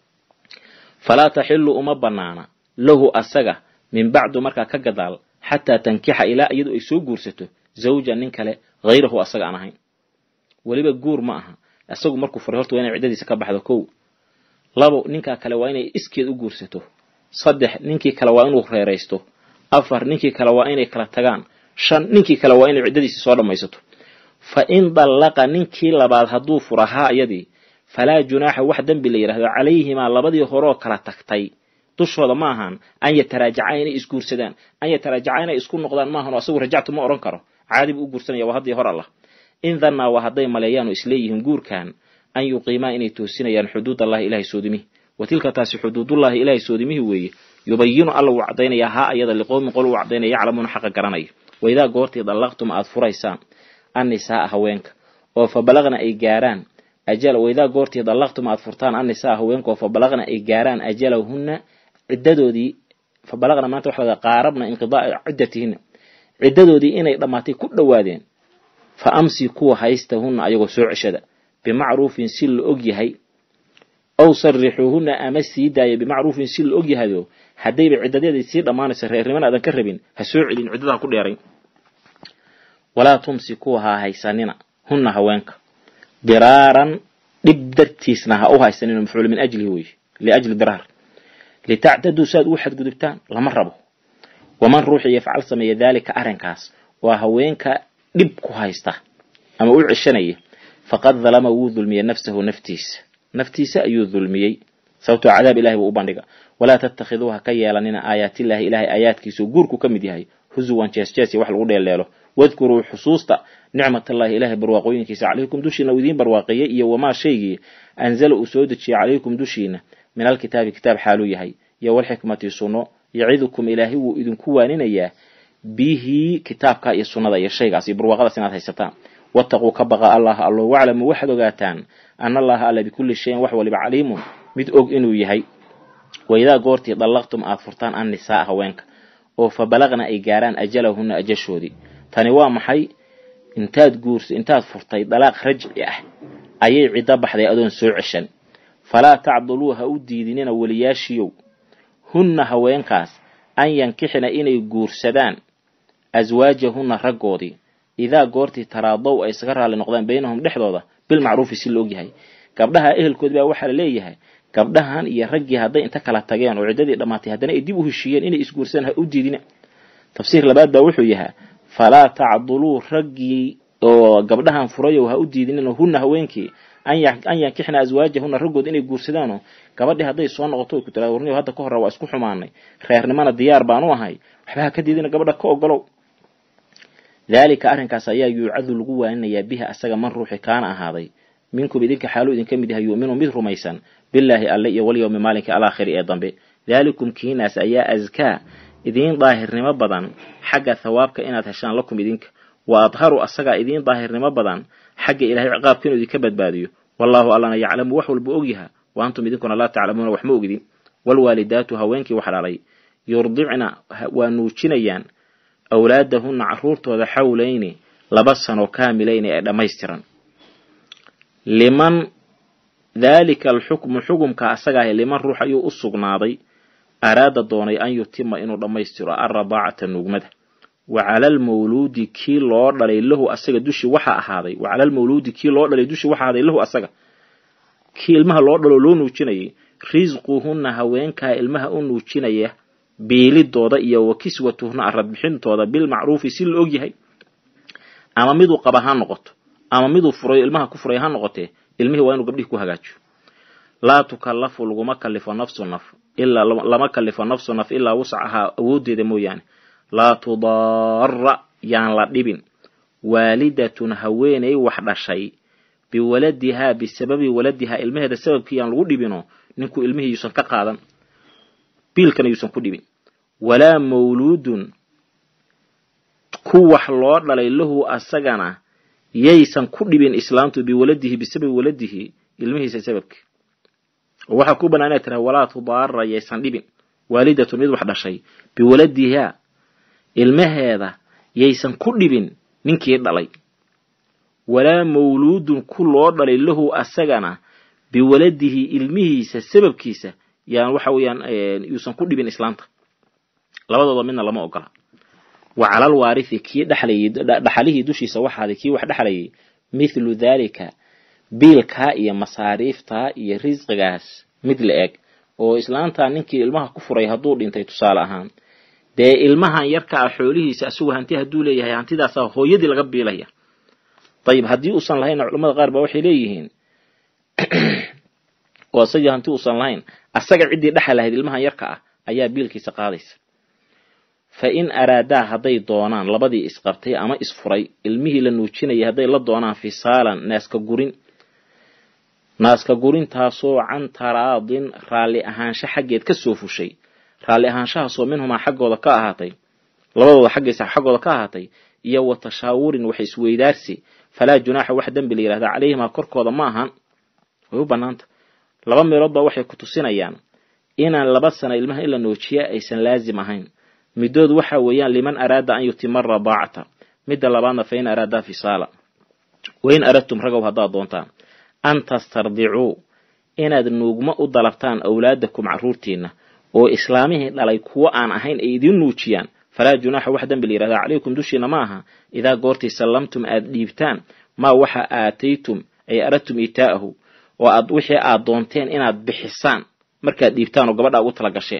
[SPEAKER 1] falaa taxillu uma banaana lahu asaga min bacdu markaa ka gadaal xataa tankixa ilaa iyadu ay soo guursato zawja nin kale hayrahu asaga aan ahayn weliba guur ma aha asagu markuu furay horta waa inay ciddadiisa ka baxdo kow labo ninkaa kale waa inay iskeed u guursato saddex ninkii kale waa inuu reeraysto afar ninkii kale waa inay kala tagaan shan ninkii kale waa inay ciddadiisa soo dhammaysato fa in dallaqa ninkii labaad hadduu fura haa iyadii falaa junaaxa wax dembi la yidhahdo calayhimaa labadii horoo kala tagtay dushooda ma ahaan an yataraajaca inay isguursadaan an yataraajaca inay isku noqdaan maahan oo asagu rajactu ma odhan karo caadi buu u guursanaya waa haddii hor allah in dannaa waa hadday maleeyaan oo isleeyihiin guurkan an yuqiimaa inay toosinayaan xuduudallahi ilaahay soodimihi wa tilka taasi xuduudullahi ilaahay soodimihi weeye yubayinu alla wuu caddaynaya haa ayada liqowmin qol uu caddaynaya yaclamuuna xaqa garanaya waidaa goortii dallaqtum aad furaysaan annisaaa haweenka oo fa balaqna ay gaaraan ajala waidaa goortii dallaqtum aad furtaan annisaa haweenka oo fa balaqna ay gaaraan ajalahunna ciddadoodii fa balaqna maanta waxa laga qaarabna inqidaa'a ciddatihinna ciddadoodii inay dhammaatay ku dhowaadeen fa amsi kuwa haystahunna ayagoo soo ceshada bimacruufin si la og yahay aw sarrixuuhunna ama sii daaya bimacruufin si la og yahayo haddayba ciddadeedii sii dhammaanaysa reernimana aadan ka rabin ha soo celin ciddadaha ku dheerayn walaa tumsi kuwa ha haysanina hunna haweenka diraaran dhib dartiisna ha u haysanina mafcuul min ajlihi wey liajli diraar litactaduu saad ugu xadgudubtaan lama rabo waman ruuxii yafcal sameeya daalika arrinkaas waa haweenka dhib ku haysta ama u ceshanaya faqad dalama wuu dulmiyey nafsahu naftiisa naftiisa ayuu dulmiyey sababtoo cadaab ilahay buu u bandhiga walaa tattakhiduuha ka yeelanina aayaatillahi ilaahay aayaadkiisuu guurku ka mid yahay huzuwan jeesjeesi wax lagu dheeleelo wadkuruu xusuusta nicmatallahi ilaahay barwaaqooyinkiisa calaykum dushiina uu idiin barwaaqeeyey iyo wamaa shaygii anzala uu soo dejiyey calaykum dushiina min alkitaabi kitaab xaaluu yahay iyo walxikmati sunno yacidukum ilaahay wuu idinku waaninayaa bihi kitaabka iyo sunnada iyo shaygaas iyo barwaaqadaas inaad haysataan wattaquu ka baqa allaha allo waclamu waxaad ogaataan ana allaha alla bikulli shayin wax waliba caliimun mid og inuu yahay waidaa goortii dallaqtum aad furtaan annisaa haweenka oo fa balaqna ay gaaraan ajalahunna ajashoodii tani waa maxay intaad guursa intaad furtay dalaaq rajci ah ayay ciddo baxday adoon soo ceshan falaa tacduluu ha u diidinina weliyaashiyow hunna haweenkaas an yankixina inay guursadaan aswaajahunna raggoodii idaa goortii taraadow ay isaga raalli noqdaan baynahum dhexdooda bilmacruufi si la og yahay gabdhaha ehelkood baa waxaa la leeyahay gabdhahan iyo raggii hadday inta kala tageen oo ciddadii dhammaatay haddana ay dib u heshiiyeen inay isguursadaan ha u diidina tafsiir labaad baa wuxuu yahaa falaa tacduluu raggii oo gabdhahan furayow ha u diidinin hunna haweenkii an yankixna aswaajahuna raggood inay guursadaano gabadhii hadday soo noqoto ku tiraado warniyo hadda ka hor waa isku xumaanay reernimana diyaar baan u ahay waxba ka diidina gabadha ka ogolow dalika arrinkaas ayaa yuucadu lagu waaninayaa biha asaga man ruuxi kaana ahaaday minkum idinka xaalu idinka mid yahay yu'minu mid rumaysan billaahi alle iyo wal yawmi maalinka alaakhir ee dambe dalikum kiinaas ayaa azkaa idin daahirnimo badan xagga thawaabka inaad heshaan lakum idinka wa adharu asaga idin daahirnimo badan xagga ilaahay ciqaabka inuu idinka badbaadiyo wallahu allana yaclamu wax walba ogyaha wa antum idinkuna laa taclamuuna wax ma ogidin wal waalidaatu haweenkii wax dhalay yurdicna waa nuujinayaan awlaadahunna caruurtooda xawlayni laba sano kaamilayni ee dhammaystiran liman daalika alxukmu xukumka asaga ah liman ruux ayuu u sugnaaday araada doonay an yutima inuu dhammaystiro arrabaacata nuugmada wa cala almawluudi kii loo dhalay lahu asaga dushi waxa ahaaday wa cala almawluudi kii loo dhalay dushi waxa ahaaday lahu asaga kii ilmaha loo dhalo loo nuujinayay risquhunna haweenkaa ilmaha u nuujinaya biilidooda iyo wa kiswatuhunna arradbixintooda bilmacruufi si la og yahay ama miduu qaba ha noqoto ama miduu furay ilmaha ku furay ha noqotee ilmihii waa inuu gabdhihi ku hagaajiyo laa tukallafu laguma kallifo nafsu naf ilaa lama kallifo nafsu naf ilaa wuscahaa awooddeeda mooyaane laa tudaara yaan la dhibin waalidatun haweenay wax dhashay biwaladihaa bisababi waladihaa ilmaheeda sababkii yaan lagu dhibino ninkuu ilmihii yuusan ka qaadan biilkana yuusan ku dhibin walaa mawluudun ku wax loo dhalay lahu asagana yaysan ku dhibin islaamtu biwaladihi bisababi waladihi ilmihiisa sababkii waxa ku banaan inay tiraahdo walaa tudaara yaysan dhibin waalidatun mid wax dhashay biwaladihaa ilmaheeda yaysan ku dhibin ninkii dhalay walaa mawluudun ku loo dhalay lahu asagana biwaladihi ilmihiisa sababkiisa yaan waxa weeyaan yuusan ku dhibin islaamta labadooda midna lama ogola wa cala alwaarithi kii dhaxlayay dhaxalihii dushiisa waxaaday kii wax dhaxlayay mithlu daalika biilkaa iyo masaariiftaa iyo risqigaas mid la eg oo islaantaa ninkii ilmaha ku furay hadduu dhintay tusaale ahaan dee ilmahan yarka ah xoolihiisa asagoo hanti hadduu leeyahay hantidaasaa hooyadii laga biilaya dayib haddii uusan lahayna culamada qaar baa waxay leeyihiin oo asagii hanti uusan lahayn asaga ciddii dhaxal lahayd ilmahan yarka ah ayaa biilkiisa qaadaysa fa in araadaa hadday doonaan labadii isqabtay ama isfuray ilmihii la nuujinayay hadday la doonaan fisaalan naaska gurin naaska gurintaasoo can taraadin raalli ahaansho xaggeed ka soo fushay raalli ahaanshahaasoo minhumaa xaggooda ka ahaatay labadooda xaggiisa xaggooda ka ahaatay iyo wa tashaawurin wax isweydaarsi falaa junaaxa wax dembi la yidhahdaa calayhimaa korkooda ma ahan way u bannaanta laba meelood baa waxay ku tusinayaan inaan laba sano ilmaha in la noojiya aysan laazim ahayn middood waxa weeyaan liman araada an yutima rabaacata midda labaadna fa in araadaa fisaala wain aradtum ragow haddaad doontaan an tastardicuu inaad nuugma u dalabtaan awlaadakum carruurtiinna oo islaamihii dhalay kuwo aan ahayn ay idiin nuujiyaan falaa junaaxa wax dembi la yidhahdaa calaykum dushiina ma aha idaa goortii sallamtum aad dhiibtaan maa waxa aataytum ay aradtum iitaa'ahu oo aad wixii aad doonteen inaad bixisaan markaad dhiibtaan oo gabadha ugu tala gasheen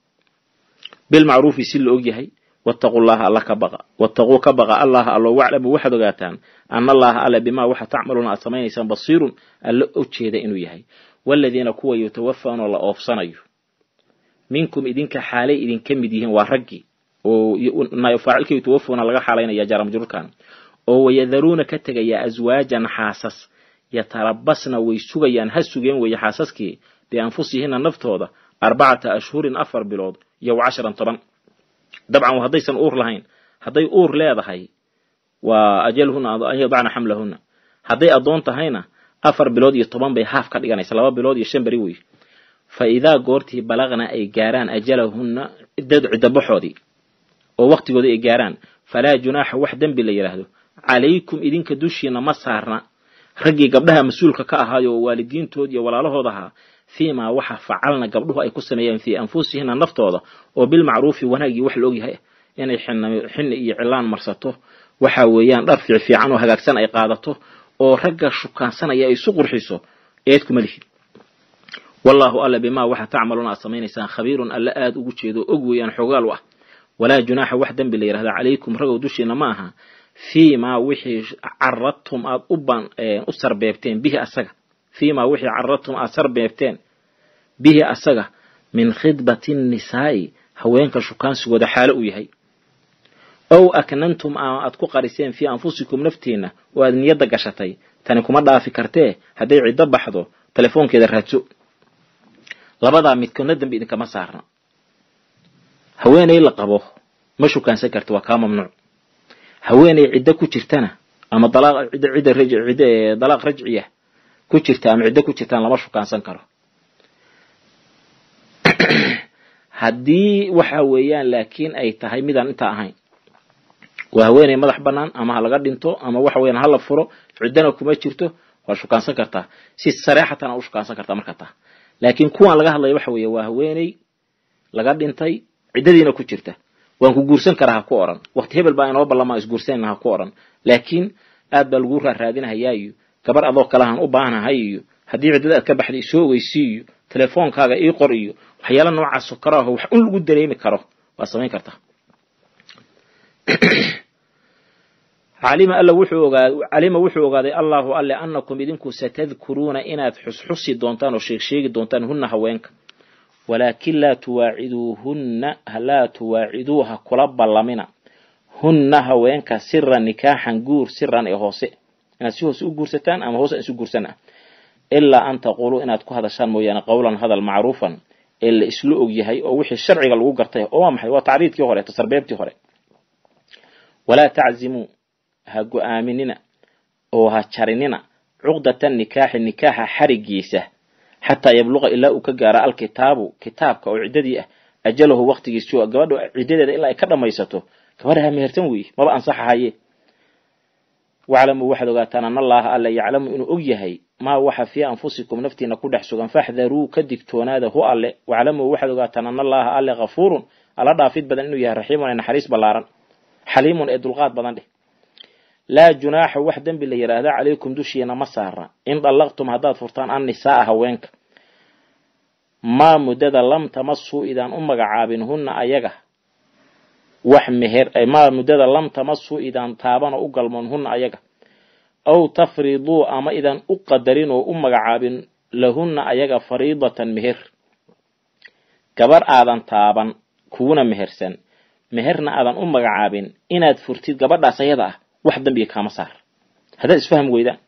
[SPEAKER 1] bilmacruufi si la og yahay wattaquu llaha alla ka baqa wattaquu ka baqa allaha alloo waclamu waxaad ogaataan ana allaha alle bimaa waxa tacmaluuna aad samaynaysaan basiirun alla ogjeeda inuu yahay waaladiina kuwa yutawafaanoo la oofsanayo minkum idinka xaalay idinka mid yihiin waa raggii oo faacilka yutawafuuna laga xaalaynaya jaaramjurkan oo wayadaruuna ka tegaya aswaajan xaasas yatarabasna way sugayaan ha sugeen weeye xaasaskii bianfusihina naftooda arbacata ashhurin afar bilood iyo casharan toban dabcan haddaysan uur lahayn hadday uur leedahay waa ajalhuna an yadacna xamlahuna hadday addoon tahayna afar bilood iyo toban bay haaf ka dhiganaysa laba bilood iyo shan beri wey fa idaa goortii balaqna ay gaaraan ajalahunna dad ciddabaxoodii oo waqtigoodii ay gaaraan falaa junaaxa wax dembi la yidhaahdo calaykum idinka dushiina ma saarna raggii gabdhaha mas-uulka ka ahaayo oo waalidiintood iyo walaalahood ahaa fiimaa waxa facalna gabdhuhu ay ku sameeyeen fii anfusihina naftooda oo bilmacruufi wanaagii wax la og yahay inay xinni iyo cilaan marsato waxa weeyaan dhar fiican oo hagaagsan ay qaadato oo ragga shukaansanaya ay isu qurxiso eed kuma lihid wallaahu alla bimaa waxa tacmaluuna aad samaynaysaan khabiirun alla aad ugu jeedo og weeyaan xoogaal u ah walaa junaaxa wax dembi la yidhahdaa calaykum ragow dushiina ma aha fiimaa wixii caradtum aad u sarbeebteen bihi asaga fiimaa wixii carradtum aad sar beebteen bihi asaga min khidbati nnisaa'i haweenka shukaansigooda xaalo u yahay ow aknantum ama aad ku qariseen fii anfusikum naftiinna oo aad niyadda gashatay tani kuma dhaafi kartee hadday ciddo baxdo telefoonkeeda raadso labadaa midkoodna dambi idinkama saarna haweenay la qabo ma shukaansan karta waa kaa mamnuuc haweenay ciddo ku jirtana ama dalaaq cidda cidda raj cidda dalaaq rajciya ku jirta ama ciddo ku jirtaan lama shukaansan karo haddii waxa weeyaan laakiin ay tahay midaan inta ahayn waa haweenay madax bannaan ama ha laga dhinto ama waxa weeyaan ha la furo ciddana kuma jirto waa shukaansan kartaa si sareexatan u shukaansan kartaa marka taa laakiin kuwan laga hadlayo waxa weeye waa haweenay laga dhintay ciddadiina ku jirta waan ku guursan karaa ha ku oran waqti hebel baa inoo ballama isguursanayna ha ku oran laakiin aad baa lagu raadinahayaayo gabar adoo kalahan u baahanahay iyo haddii ciddada aad ka baxday soo ogeysiiyo telefoonkaaga ii qor iyo waxyaalo noocaas oo karaaho wax un lagu dareemi karo waa samayn kartaa calima alla wuxuu ogaaday calima wuxuu ogaaday allahu alle annakum idinku satadkuruuna inaad xusxusi doontaan oo sheeg sheegi doontaan hunna haweenka walaakin laa tuwaaciduuhunna laa tuwaaciduuha kula ballamina hunna haweenka siran nikaaxan guur siran ee hoose inaad si hoose u guursataan ama hoose isu guursana ilaa an taquluu inaad ku hadashaan mooyaane qowlan hadal macruufan ee la isla og yahay oo wixii sharciga lagu gartay oo waa maxay waa tacriidkii hore tasarbeebtii hore walaa taczimuu ha go'aaminina oo ha jarinina cuqdatan nikaaxi nikaaxa xarigiisa xataa yabluqa ilaa uu ka gaaro alkitaabu kitaabka oo ciddadii ah ajalahu waqtigiisu gabadha ciddadeeda ilaa ay ka dhamaysato gabadha mehersan weeye maba ansaxahaye waclamu waxaad ogaataan an allaha alla yaclamu inuu og yahay maa waxa fii anfusikum naftiina ku dhex sugan faxdaruu ka digtoonaada hu alle waclamu waxaad ogaataan an allaha alle kafuurun alla dhaafid badan inuu yahay raxiimun ee naxariis ballaaran xaliimun ee dulqaad badan dheh laa junaaxa wax dembi la yidhaahda calaykum dushiina ma saara in dallaqtum haddaad furtaan an nisaa'a haweenka maa muddada lam tamasuu idaan u magacaabin hunna ayaga wax meher maa muddada lam tamasuu idaan taaban oo u galmoon hunna ayaga aw tafriduu ama idaan u qadarin oo u magacaabin lahunna ayaga fariidatan meher gabar aadan taaban kuuna mehersan meherna aadan u magacaabin inaad furtid gabadhaas ayada ah wax dambiga kaama saar haddaad isfaham weydaan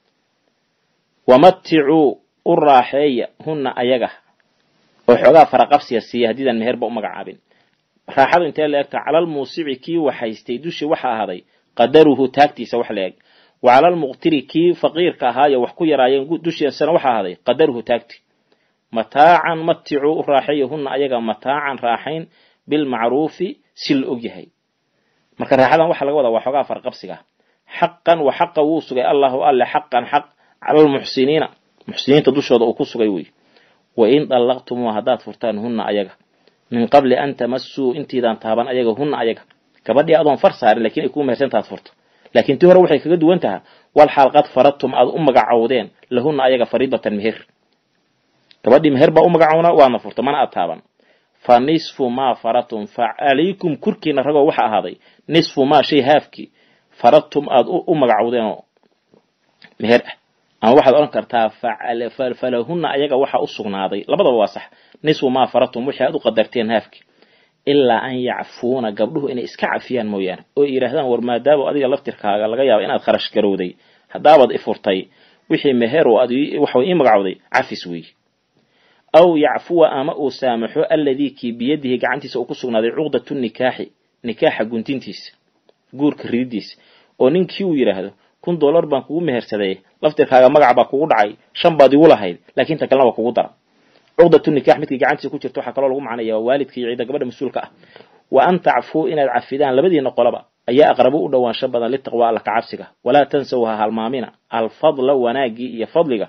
[SPEAKER 1] wamaticuu u raaxeeya hunna ayaga oo xoogaa faraqabsiya siiya haddiidaan meherba u magacaabin raaxadu intee la egta calal muusici kii waxaystay dushi waxa ahaaday qadaruhu taagtiisa wax la eg wa calal muqtiri kii faqiirka ahaayo wax ku yaraayeen dushiisana waxa ahaaday qadaruhu taagti mataacan maticuu u raaxeeya hunna ayaga mataacan raaxayn bilmacruufi si la og yahay marka raaxadan waxa laga wadaa waa xoogaa farqabsiga xaqan wa xaqa wuu sugay allahu alle xaqan xaq calal muxsiniina muxsiniinta dushooda uu ku sugay wey wa in dallaqtumuu haddaad furtaan hunna ayaga min qabli an tamassuu intiidaan taaban ayaga hunna ayaga gabadhii adoon far saarin lakiin ay kuu mehersantaad furto laakiin tii hore waxay kaga duwan taha wal xaal qad faradtum aad u magacowdeen lahunna ayaga fariidatan meher gabadhii meher baa u magacownaa waadna furto mana aad taaban fa nisfu maa faradtum fa calaykum korkiina ragoo waxa ahaaday nisfu maa shay haafkii faradtum aad u magacowdeenoo meher ah ama waxaad odhan kartaa falahunna ayaga waxa u sugnaaday labadaba waa sax nisfu maa faradtum wixii aad u qadarteen haafkii ilaa an yacfuuna gabdhuhu inay iska cafiyaan mooyaane oo yidhaahdaan war maadaama adiga laftirkaaga laga yaaba inaad kharash garowday haddaabaad ifurtay wixii meher oo aad waxa ii magacowday cafis weeye aw yacfuwa ama uu saamaxo alladii kii biyadihi gacantiisa uu ku sugnaaday cuqdatu nikaaxi nikaaxa guntintiisa guurka rididiisa oo ninkii uu yidhaahdo kun dollar baan kugu mehersaday laftirkaaga magac baa kugu dhacay shan baad igu lahayd laakiin ta kalena waa kugu dara cuqdatu nikaax midkii gacantiisa ku jirta waxaa kaloo lagu macnaya waa waalidka iyo ciida gabadha mas-uulka ah wa an tacfuu inaad cafidaan labadiina qolaba ayaa aqrabu u dhowaansho badan litaqwa alla ka cabsiga walaa tansaw ha halmaamina alfadla wanaagii iyo fadliga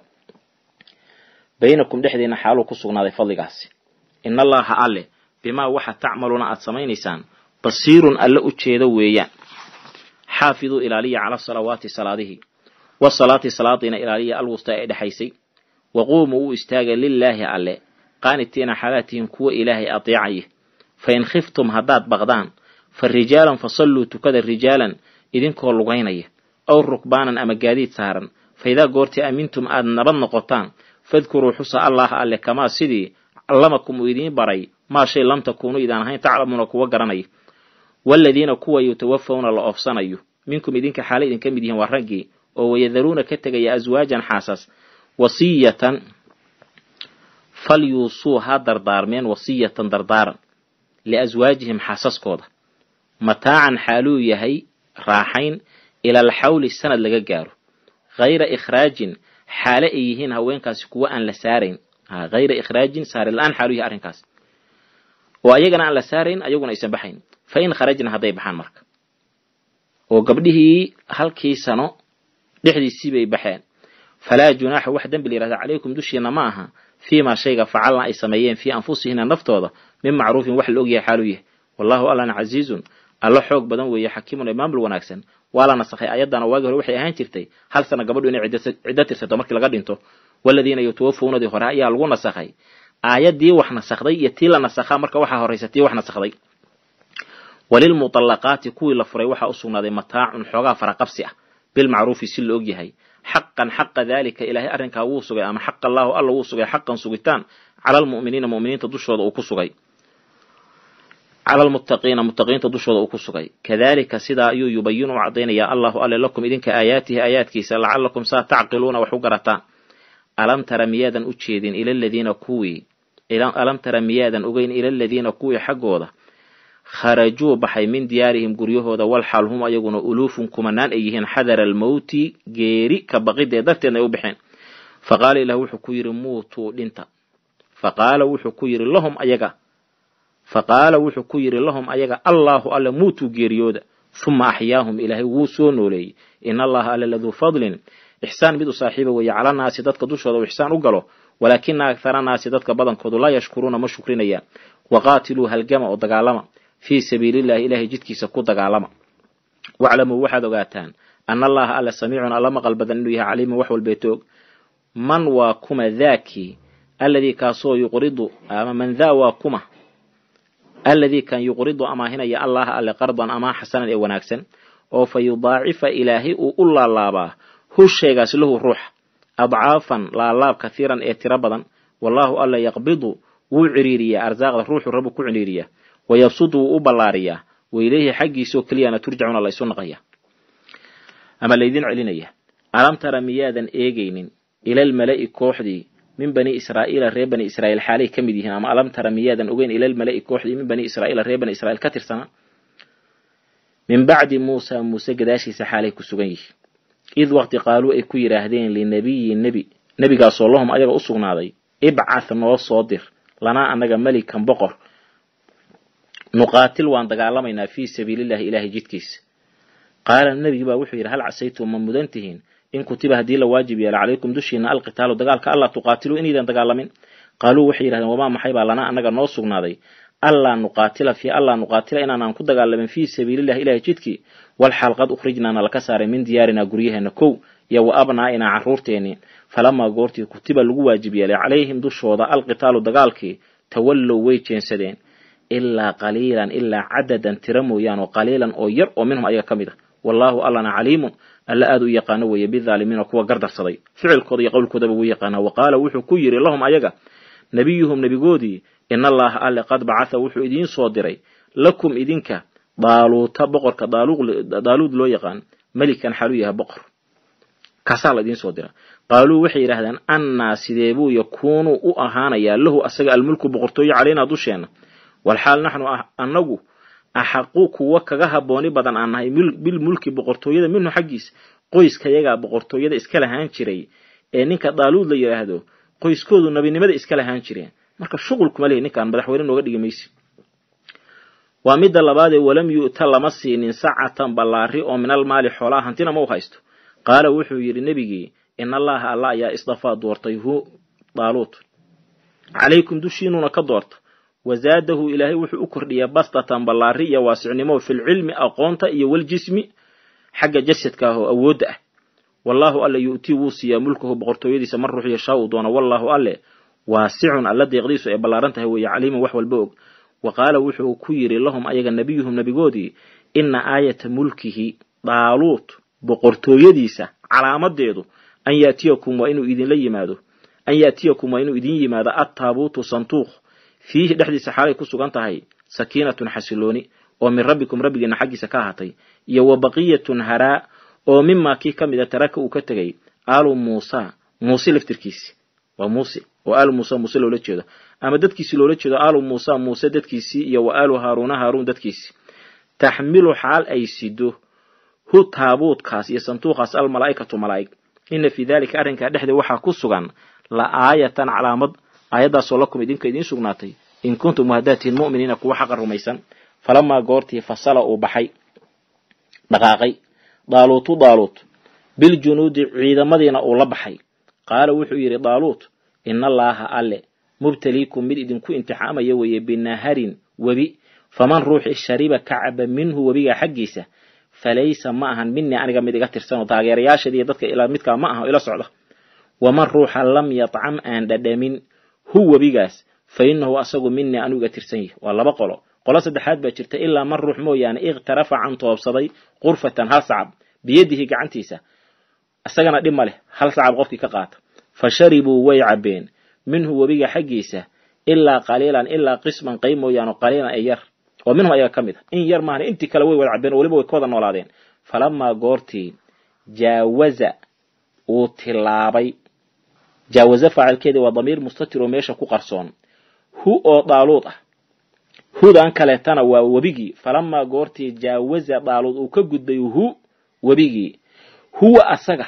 [SPEAKER 1] baynakum dhexdiina xaaluu ku sugnaaday fadligaasi in allaha alle bimaa waxa tacmaluuna aad samaynaysaan basiirun alle u jeedo weeyaan xaafiduu ilaaliya cala salawaati salaadihi wasalaati salaadiina ilaaliya alwustaa ee dhexaysay waquumuu u istaaga lilaahi alle qaanitiina xaalaatihin kuwa ilaahay adeecaya fain khiftum haddaad baqdaan fa rijaalan fasalluu tukada rijaalan idinkoo lugaynaya aw rukbaanan ama gaadiid saaran فإذا قرت أمنتم أن نبن قطان فاذكروا حصى الله ألا كما سيدي علمكم ويدين بري ما شيء لم تكونوا إذا نهين تعلمون كوا قرني والذين كوا يتوفون الله أفصنيو منكم إذن كحالي إذن كم يدين ورقي ويذرون كتغي أزواجا حاسس وصية فليوصوها دردارمين وصية دردارا لأزواجهم حاسس كودا متاعا حالو يهي راحين إلى الحول السنة لغاقارو غير إخراج حال إيهين هوين كاس كوا أن لسارين غير إخراج سار الآن حالو يهارين كاس وأيقنا أن لسارين أيقنا يسنبحين فإن خرجنا هذا يبحان مرك وقبله هل كيسانو لحدي السيبي بحان فلا جناح وحدا بالإرادة عليكم دشينا معها فيما شيء فعلنا أي سميين في أنفسهن النفتوضة من معروف وحل أقيا حالويه والله ألا عزيز الله حوق بدن ويا حكيم الإمام بالوناكسن ولا نسخي أيضا واجه روحي أهان ترتي هل سنة قبل إن عدة عدة ترتي مركي لقد انتو والذين يتوفون دي خراء يالغون نسخي آيات دي وحنا سخدي يتيلا نسخا مركا وحا هريستي وحنا سخدي وللمطلقات كوي لفري وحا أصونا دي متاع حوغا فرقبسئة بالمعروف سل أقيهي حقا حق ذلك إلهي أرنكا ووسوغي أما حق الله الله ووسوغي حقا سوغيتان على المؤمنين مؤمنين تدوشوا دو كسوغي على المتقين متقين تدوشوا دو كسوغي كذلك سدا أيو يبين وعضين يا الله ألا لكم إذنك آياته آيات كيسا لعلكم ساتعقلون وحقرتا ألم تر ميادا أتشيدين إلى الذين كوي ألم تر ميادا أغين إلى الذين كوي حقودا خرجوا بحي من ديارهم قريوهودا والحال هم أيقون ألوف كمنان أيهن حذر الموت جيري كبغيد دارتين يوبحين فقال له حكوير موتوا لنتا فقال وحكوير لهم أيقا فقال وحكوير لهم أيقا الله ألا موتوا جيريودا ثم أحياهم إلهي وسونوا لي إن الله ألا لذو فضل إحسان بدو صاحبه ويعلى الناس دادك دوشودا وإحسان أقلوا ولكن أكثر الناس دادك بدن كودو لا يشكرون ما شكرين إياه وقاتلوا هالجمع ودقالما في سبيل الله إلهي جدكي سكوت دقالما واعلموا وحد وقاتان أن الله ألا سميع ألا مقل بدن إنه عليم وحو البيتوك من واكما ذاكي الذي كاسو يقرض أما من ذا واكما الذي كان يقرض أما هنا يا الله ألا قرضا أما حسنا إيواناكسن أو فيضاعف إلهي أولا اللابا هو الشيء له الروح أضعافا لا اللاب كثيرا اعترابا والله ألا يقبض وعريريا أرزاق الروح الرب كعريريا ويبسط وبلاريا وإليه حقي سو كليانا ترجعون الله يسنقيا أما الذين علينيا ألم ترى ميادا إيجين إلى الملائكة كوحدي من بني إسرائيل ريب بني إسرائيل حالي كمديهن أما ألم ترى ميادا أجين إلى الملائكة كوحدي من بني إسرائيل ريب بني إسرائيل كتر سنة من بعد موسى موسى قداشي سحالي كسوغيه إذ وقت قالوا إكو يراهدين للنبي النبي نبي قال صلى الله عليه وسلم عليه ابعث نوصادر لنا أنك ملكا بقر نقاتل وان دقالمينا في سبيل الله إلهي جدكيس قال النبي باوحير هل عسيتم من مدنتهين إن كتب هدي لواجب يلا عليكم دشينا القتال ودقال كألا تقاتلوا إن إذا دقالمين قالوا وحير وما محيبا لنا أنك نوصقنا ذي ألا نقاتل في ألا نقاتل إننا نكون دقالمين في سبيل الله إلهي جدكي والحال قد أخرجنا لكسار من ديارنا قريها نكو يو أبنائنا عرورتين فلما قرتي كتب الواجب يلا عليهم دشوضا القتال دقالكي تولوا ويتين سدين إلا قليلا إلا عددا ترمويان وقليلا أو ير ومنهم أي كمدة والله ألنا عليم ألا أدو يقانوا ويبذالمين وكوا قردر صدي فعل قضي قول كذب ويقانا وقال وحو كير لهم أيقا نبيهم نبي قودي إن الله ألا قد بعث وحو إدين صادري لكم إدينك ضالوت بقر كضالود لو يقان ملكا حلويها بقر كسال إدين صادرة قالوا وحي رهدان أن سيديبو يكونوا أهانا يا له أسجع الملك بقرطوي علينا دوشينا والحال نحن أنجو أحقوك وكجها بوني بدن عنها بالملك بقرطوية منه حجيس قيس كيجا بقرطوية إسكالها هنشري إنك ضالود لي هذا قيس كود النبي نمد إسكالها هنشري مرك الشغل كمالي إنك عن بدحورين وقد جميس ومد اللباد ولم يؤتل مسي إن ساعة بلاري أو من المال حولها هنتنا مو خيستو قال وحو يري النبي إن الله الله يا إصطفى دورتيه ضالوت عليكم دشينون كدورت وزاده إلهي وحو أكرديا بسطة بلارية واسعنمو في العلم أقونتا إيا والجسم حق جسدك هو أوده والله ألا يؤتي وصي ملكه بغرطويدي سمرح يشاو دون والله ألا واسع الذي يغديس إيا بلارنته هو يعلم وحو البوغ وقال وحو كيري لهم أيها نبيهم نبيقودي إن آية ملكه ضالوت بغرطويديسة على مدده an yaatiyakum waa inuu idinla yimaado an yaatiyakum waa inuu idin yimaado attaabuutu santuuq fiihi dhexdiisa xaalay ku sugan tahay sakiinatun xasilooni oo min rabbikum rabbigiina xaggiisa ka ahaatay iyo wa baqiyatun haraa oo mimaa kii ka mida taraka uu ka tegay aalu muusa muuse laftirkiisi waa muuse oo aalu muusa muuse loola jeedo ama dadkiisii loola jeedo aalu muusa muuse dadkiisii iyo wa aalu haaruuna haaruun dadkiisii taxmilu xaal ay sido hu taabuutkaas iyo santuuqaas almalaa'ikatu malaa'ig inna fii daalika arrinkaa dhexdeed waxaa ku sugan la aayatan calaamad aayaddaasoo lakum idinka idiin sugnaatay in kuntum wahdaatihin mu'miniina kuwa xaqa rumaysan falamaa goortii fasala uu baxay dhaqaaqay daaluutu daaluut biljunuudi ciidamadiina uu la baxay qaala wuxuu yidhi daaluut ina allaaha alle mubtaliikum mid idinku imtixaamaya weeye binaharin webi faman ruuxi shariba kacaba minhu webigaa xaggiisa falaysa ma ahan minii aniga mid iga tirsanoo taageerayaashadiiyo dadka ilaa midkaa ma aha ila socda waman ruuxa lam yatcam aan dhadhamin hu webigaas fa innahu asagu minii anuu iga tirsan yahi waa laba qolo qolo saddexaad baa jirta ilaa man ruux mooyaane ikhtarafa can toobsaday qurfatan hal sacab biyadihi gacantiisa isagana dhib ma leh hal sacab qofkii ka qaata fa sharibuu way cabbeen minhu webiga xaggiisa ilaa qaliilan ilaa qisman qayb mooyaane qaliilan ay yar oo minhum ayaga ka mid a in yar maahane intii kale way wada cabbeen oo weliba way ka wada noolaadeen falamaa goortii jaawaza uu tilaabay jaawaza faacilkeedii waa damiir mustatir oo meesha ku qarsoon hu oo daaluud ah hudan kaleetana waa webigii falamaa goortii jaawaza daaluud uu ka gudbay hu webigii huwa asaga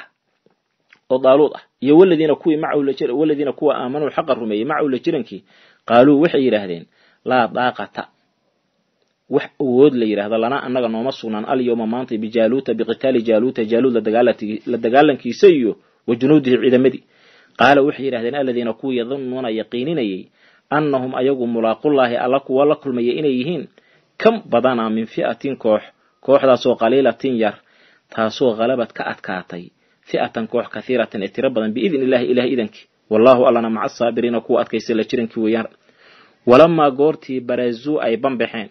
[SPEAKER 1] oo daaluud ah iyo waladiina kuwii macahu la jira waladiina kuwa aamanuu xaqa rumeeyey macahu la jirankii qaaluu waxay yidhaahdeen laa daaqata wax awood la yidhaahdo lana annaga nooma sugnaan alyawma maanta bijaaluuta biqitaali jaaluuta jaaluud la dagaalankiisa iyo wa junuudihi ciidamadii qaala waxay yidhahdeen aladiina kuwii yadunnuuna yaqiininayay annahum ayagu mulaaqullaahi alla kuwa la kulmaya inay yihiin kam badana min fi'atin koox kooxdaasoo qaliilatin yar taasoo halabad ka adkaatay fi'atan koox kathiiratan ee tiro badan biidni illaahi ilaah idankii wallaahu allana maca asaabiriina kuwa adkaysa la jirankii weeyaan walamaa goortii barazuu ay banbaxeen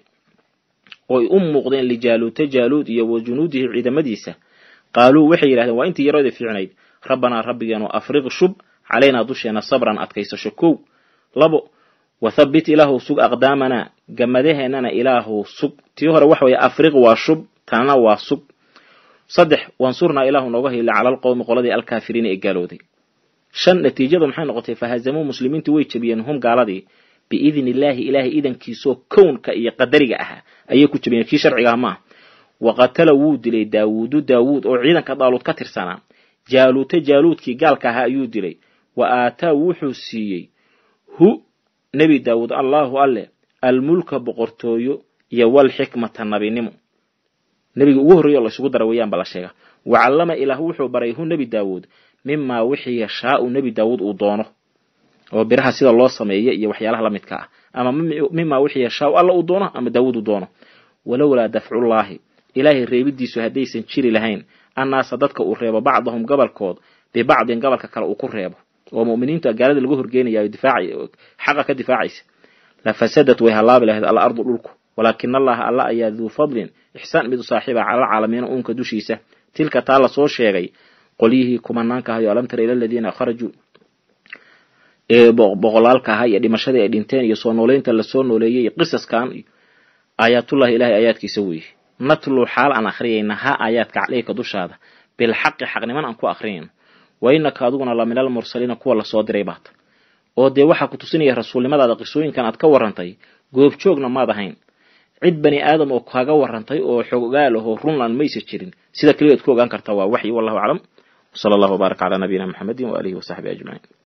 [SPEAKER 1] oo ay u muuqdeen lijaaluuta jaaluud iyo wa junuudihi ciidamadiisa qaaluu waxay yidhahdeen waa intii yarooda fiicnayd rabbanaa rabbigeenu afriq shub calaynaa dusheena sabran adkaysasho kow labo wathabbit ilaahu sug aqdaamanaa gamadaheennana ilaahu sug tii hore waxa weeye afriq waa shub tanana waa sug saddex wansurnaa ilaahu nooga hila cala alqowmi qoladii alkaafiriina ee gaalooday shan natiijadu maxay noqotay fahazamuu muslimiintu way jebiyeen hum gaaladii biidni illaahi ilaahay idankiisoo kownka iyo qadariga ahaa ayay ku jebiyeen kii sharciga ah maaha waqatala wuu dilay daawuudu daawuud oo ciidanka daaluud ka tirsanaa jaaluuta jaaluudkii gaalka ahaa ayuu dilay wa aataa wuxuu siiyey hu nebi daawuud allaahu alle almulka boqortooyo iyo walxikmata nabinimo nebiga ugu horreeyo la isugu dara weeyaan ba la sheega wacallama ilaah wuxuu baray hu nebi daawuud mimaa wixii yashaau nebi daawuud uu doono oo biraha sida loo sameeyo iyo waxyaalaha la midka ah ama mimaa wixii yashaau alla uu doono ama daawuud uu doono walowlaa dafcullaahi ilaahay reebidiisu haddaysan jiri lahayn annaasa dadka uu reebo bacdahum gobolkood bibacdin gobolka kale uu ku reebo oo mu'miniinta gaalada lagu horgeynayo difaaci xaqa ka difaacaysa la fasadat way halaabi lahayd al ardu dhulku walakin allaha alla ayaa duu fadlin ixsaan mid u saaxiiba cala alcaalamiina uunka dushiisa tilka taa la soo sheegay qolyihii kumanaanka ahayo alam tara ila aladiina kharajuu ee boqolaalka ahaa iyo dhimashadii ay dhinteen iyo soo nooleynta la soo nooleeyey qisaskan aayaatullahi ilaahay aayaadkiisa weeye natlu xaal aan akhriyayna ha aayaadka caleyka dushaada bilxaqi xaqniman aan ku akhriyayno wa innaka adiguna la minal mursaliina kuwa la soo diray baata oo dee waxaa ku tusinaya rasuulnimadaada qisooyinkan aad ka warrantay goobjoogna maad ahayn cid bani aadam oo kaaga warrantay oo xogaal ahoo runlaan maysa jirin sida keliyaad ku ogaan kartaa waa waxyi wallahu aclam wasala allahu wabaarak calaa nabiyina maxamedin waaalihi wasaxbihi ajmaciin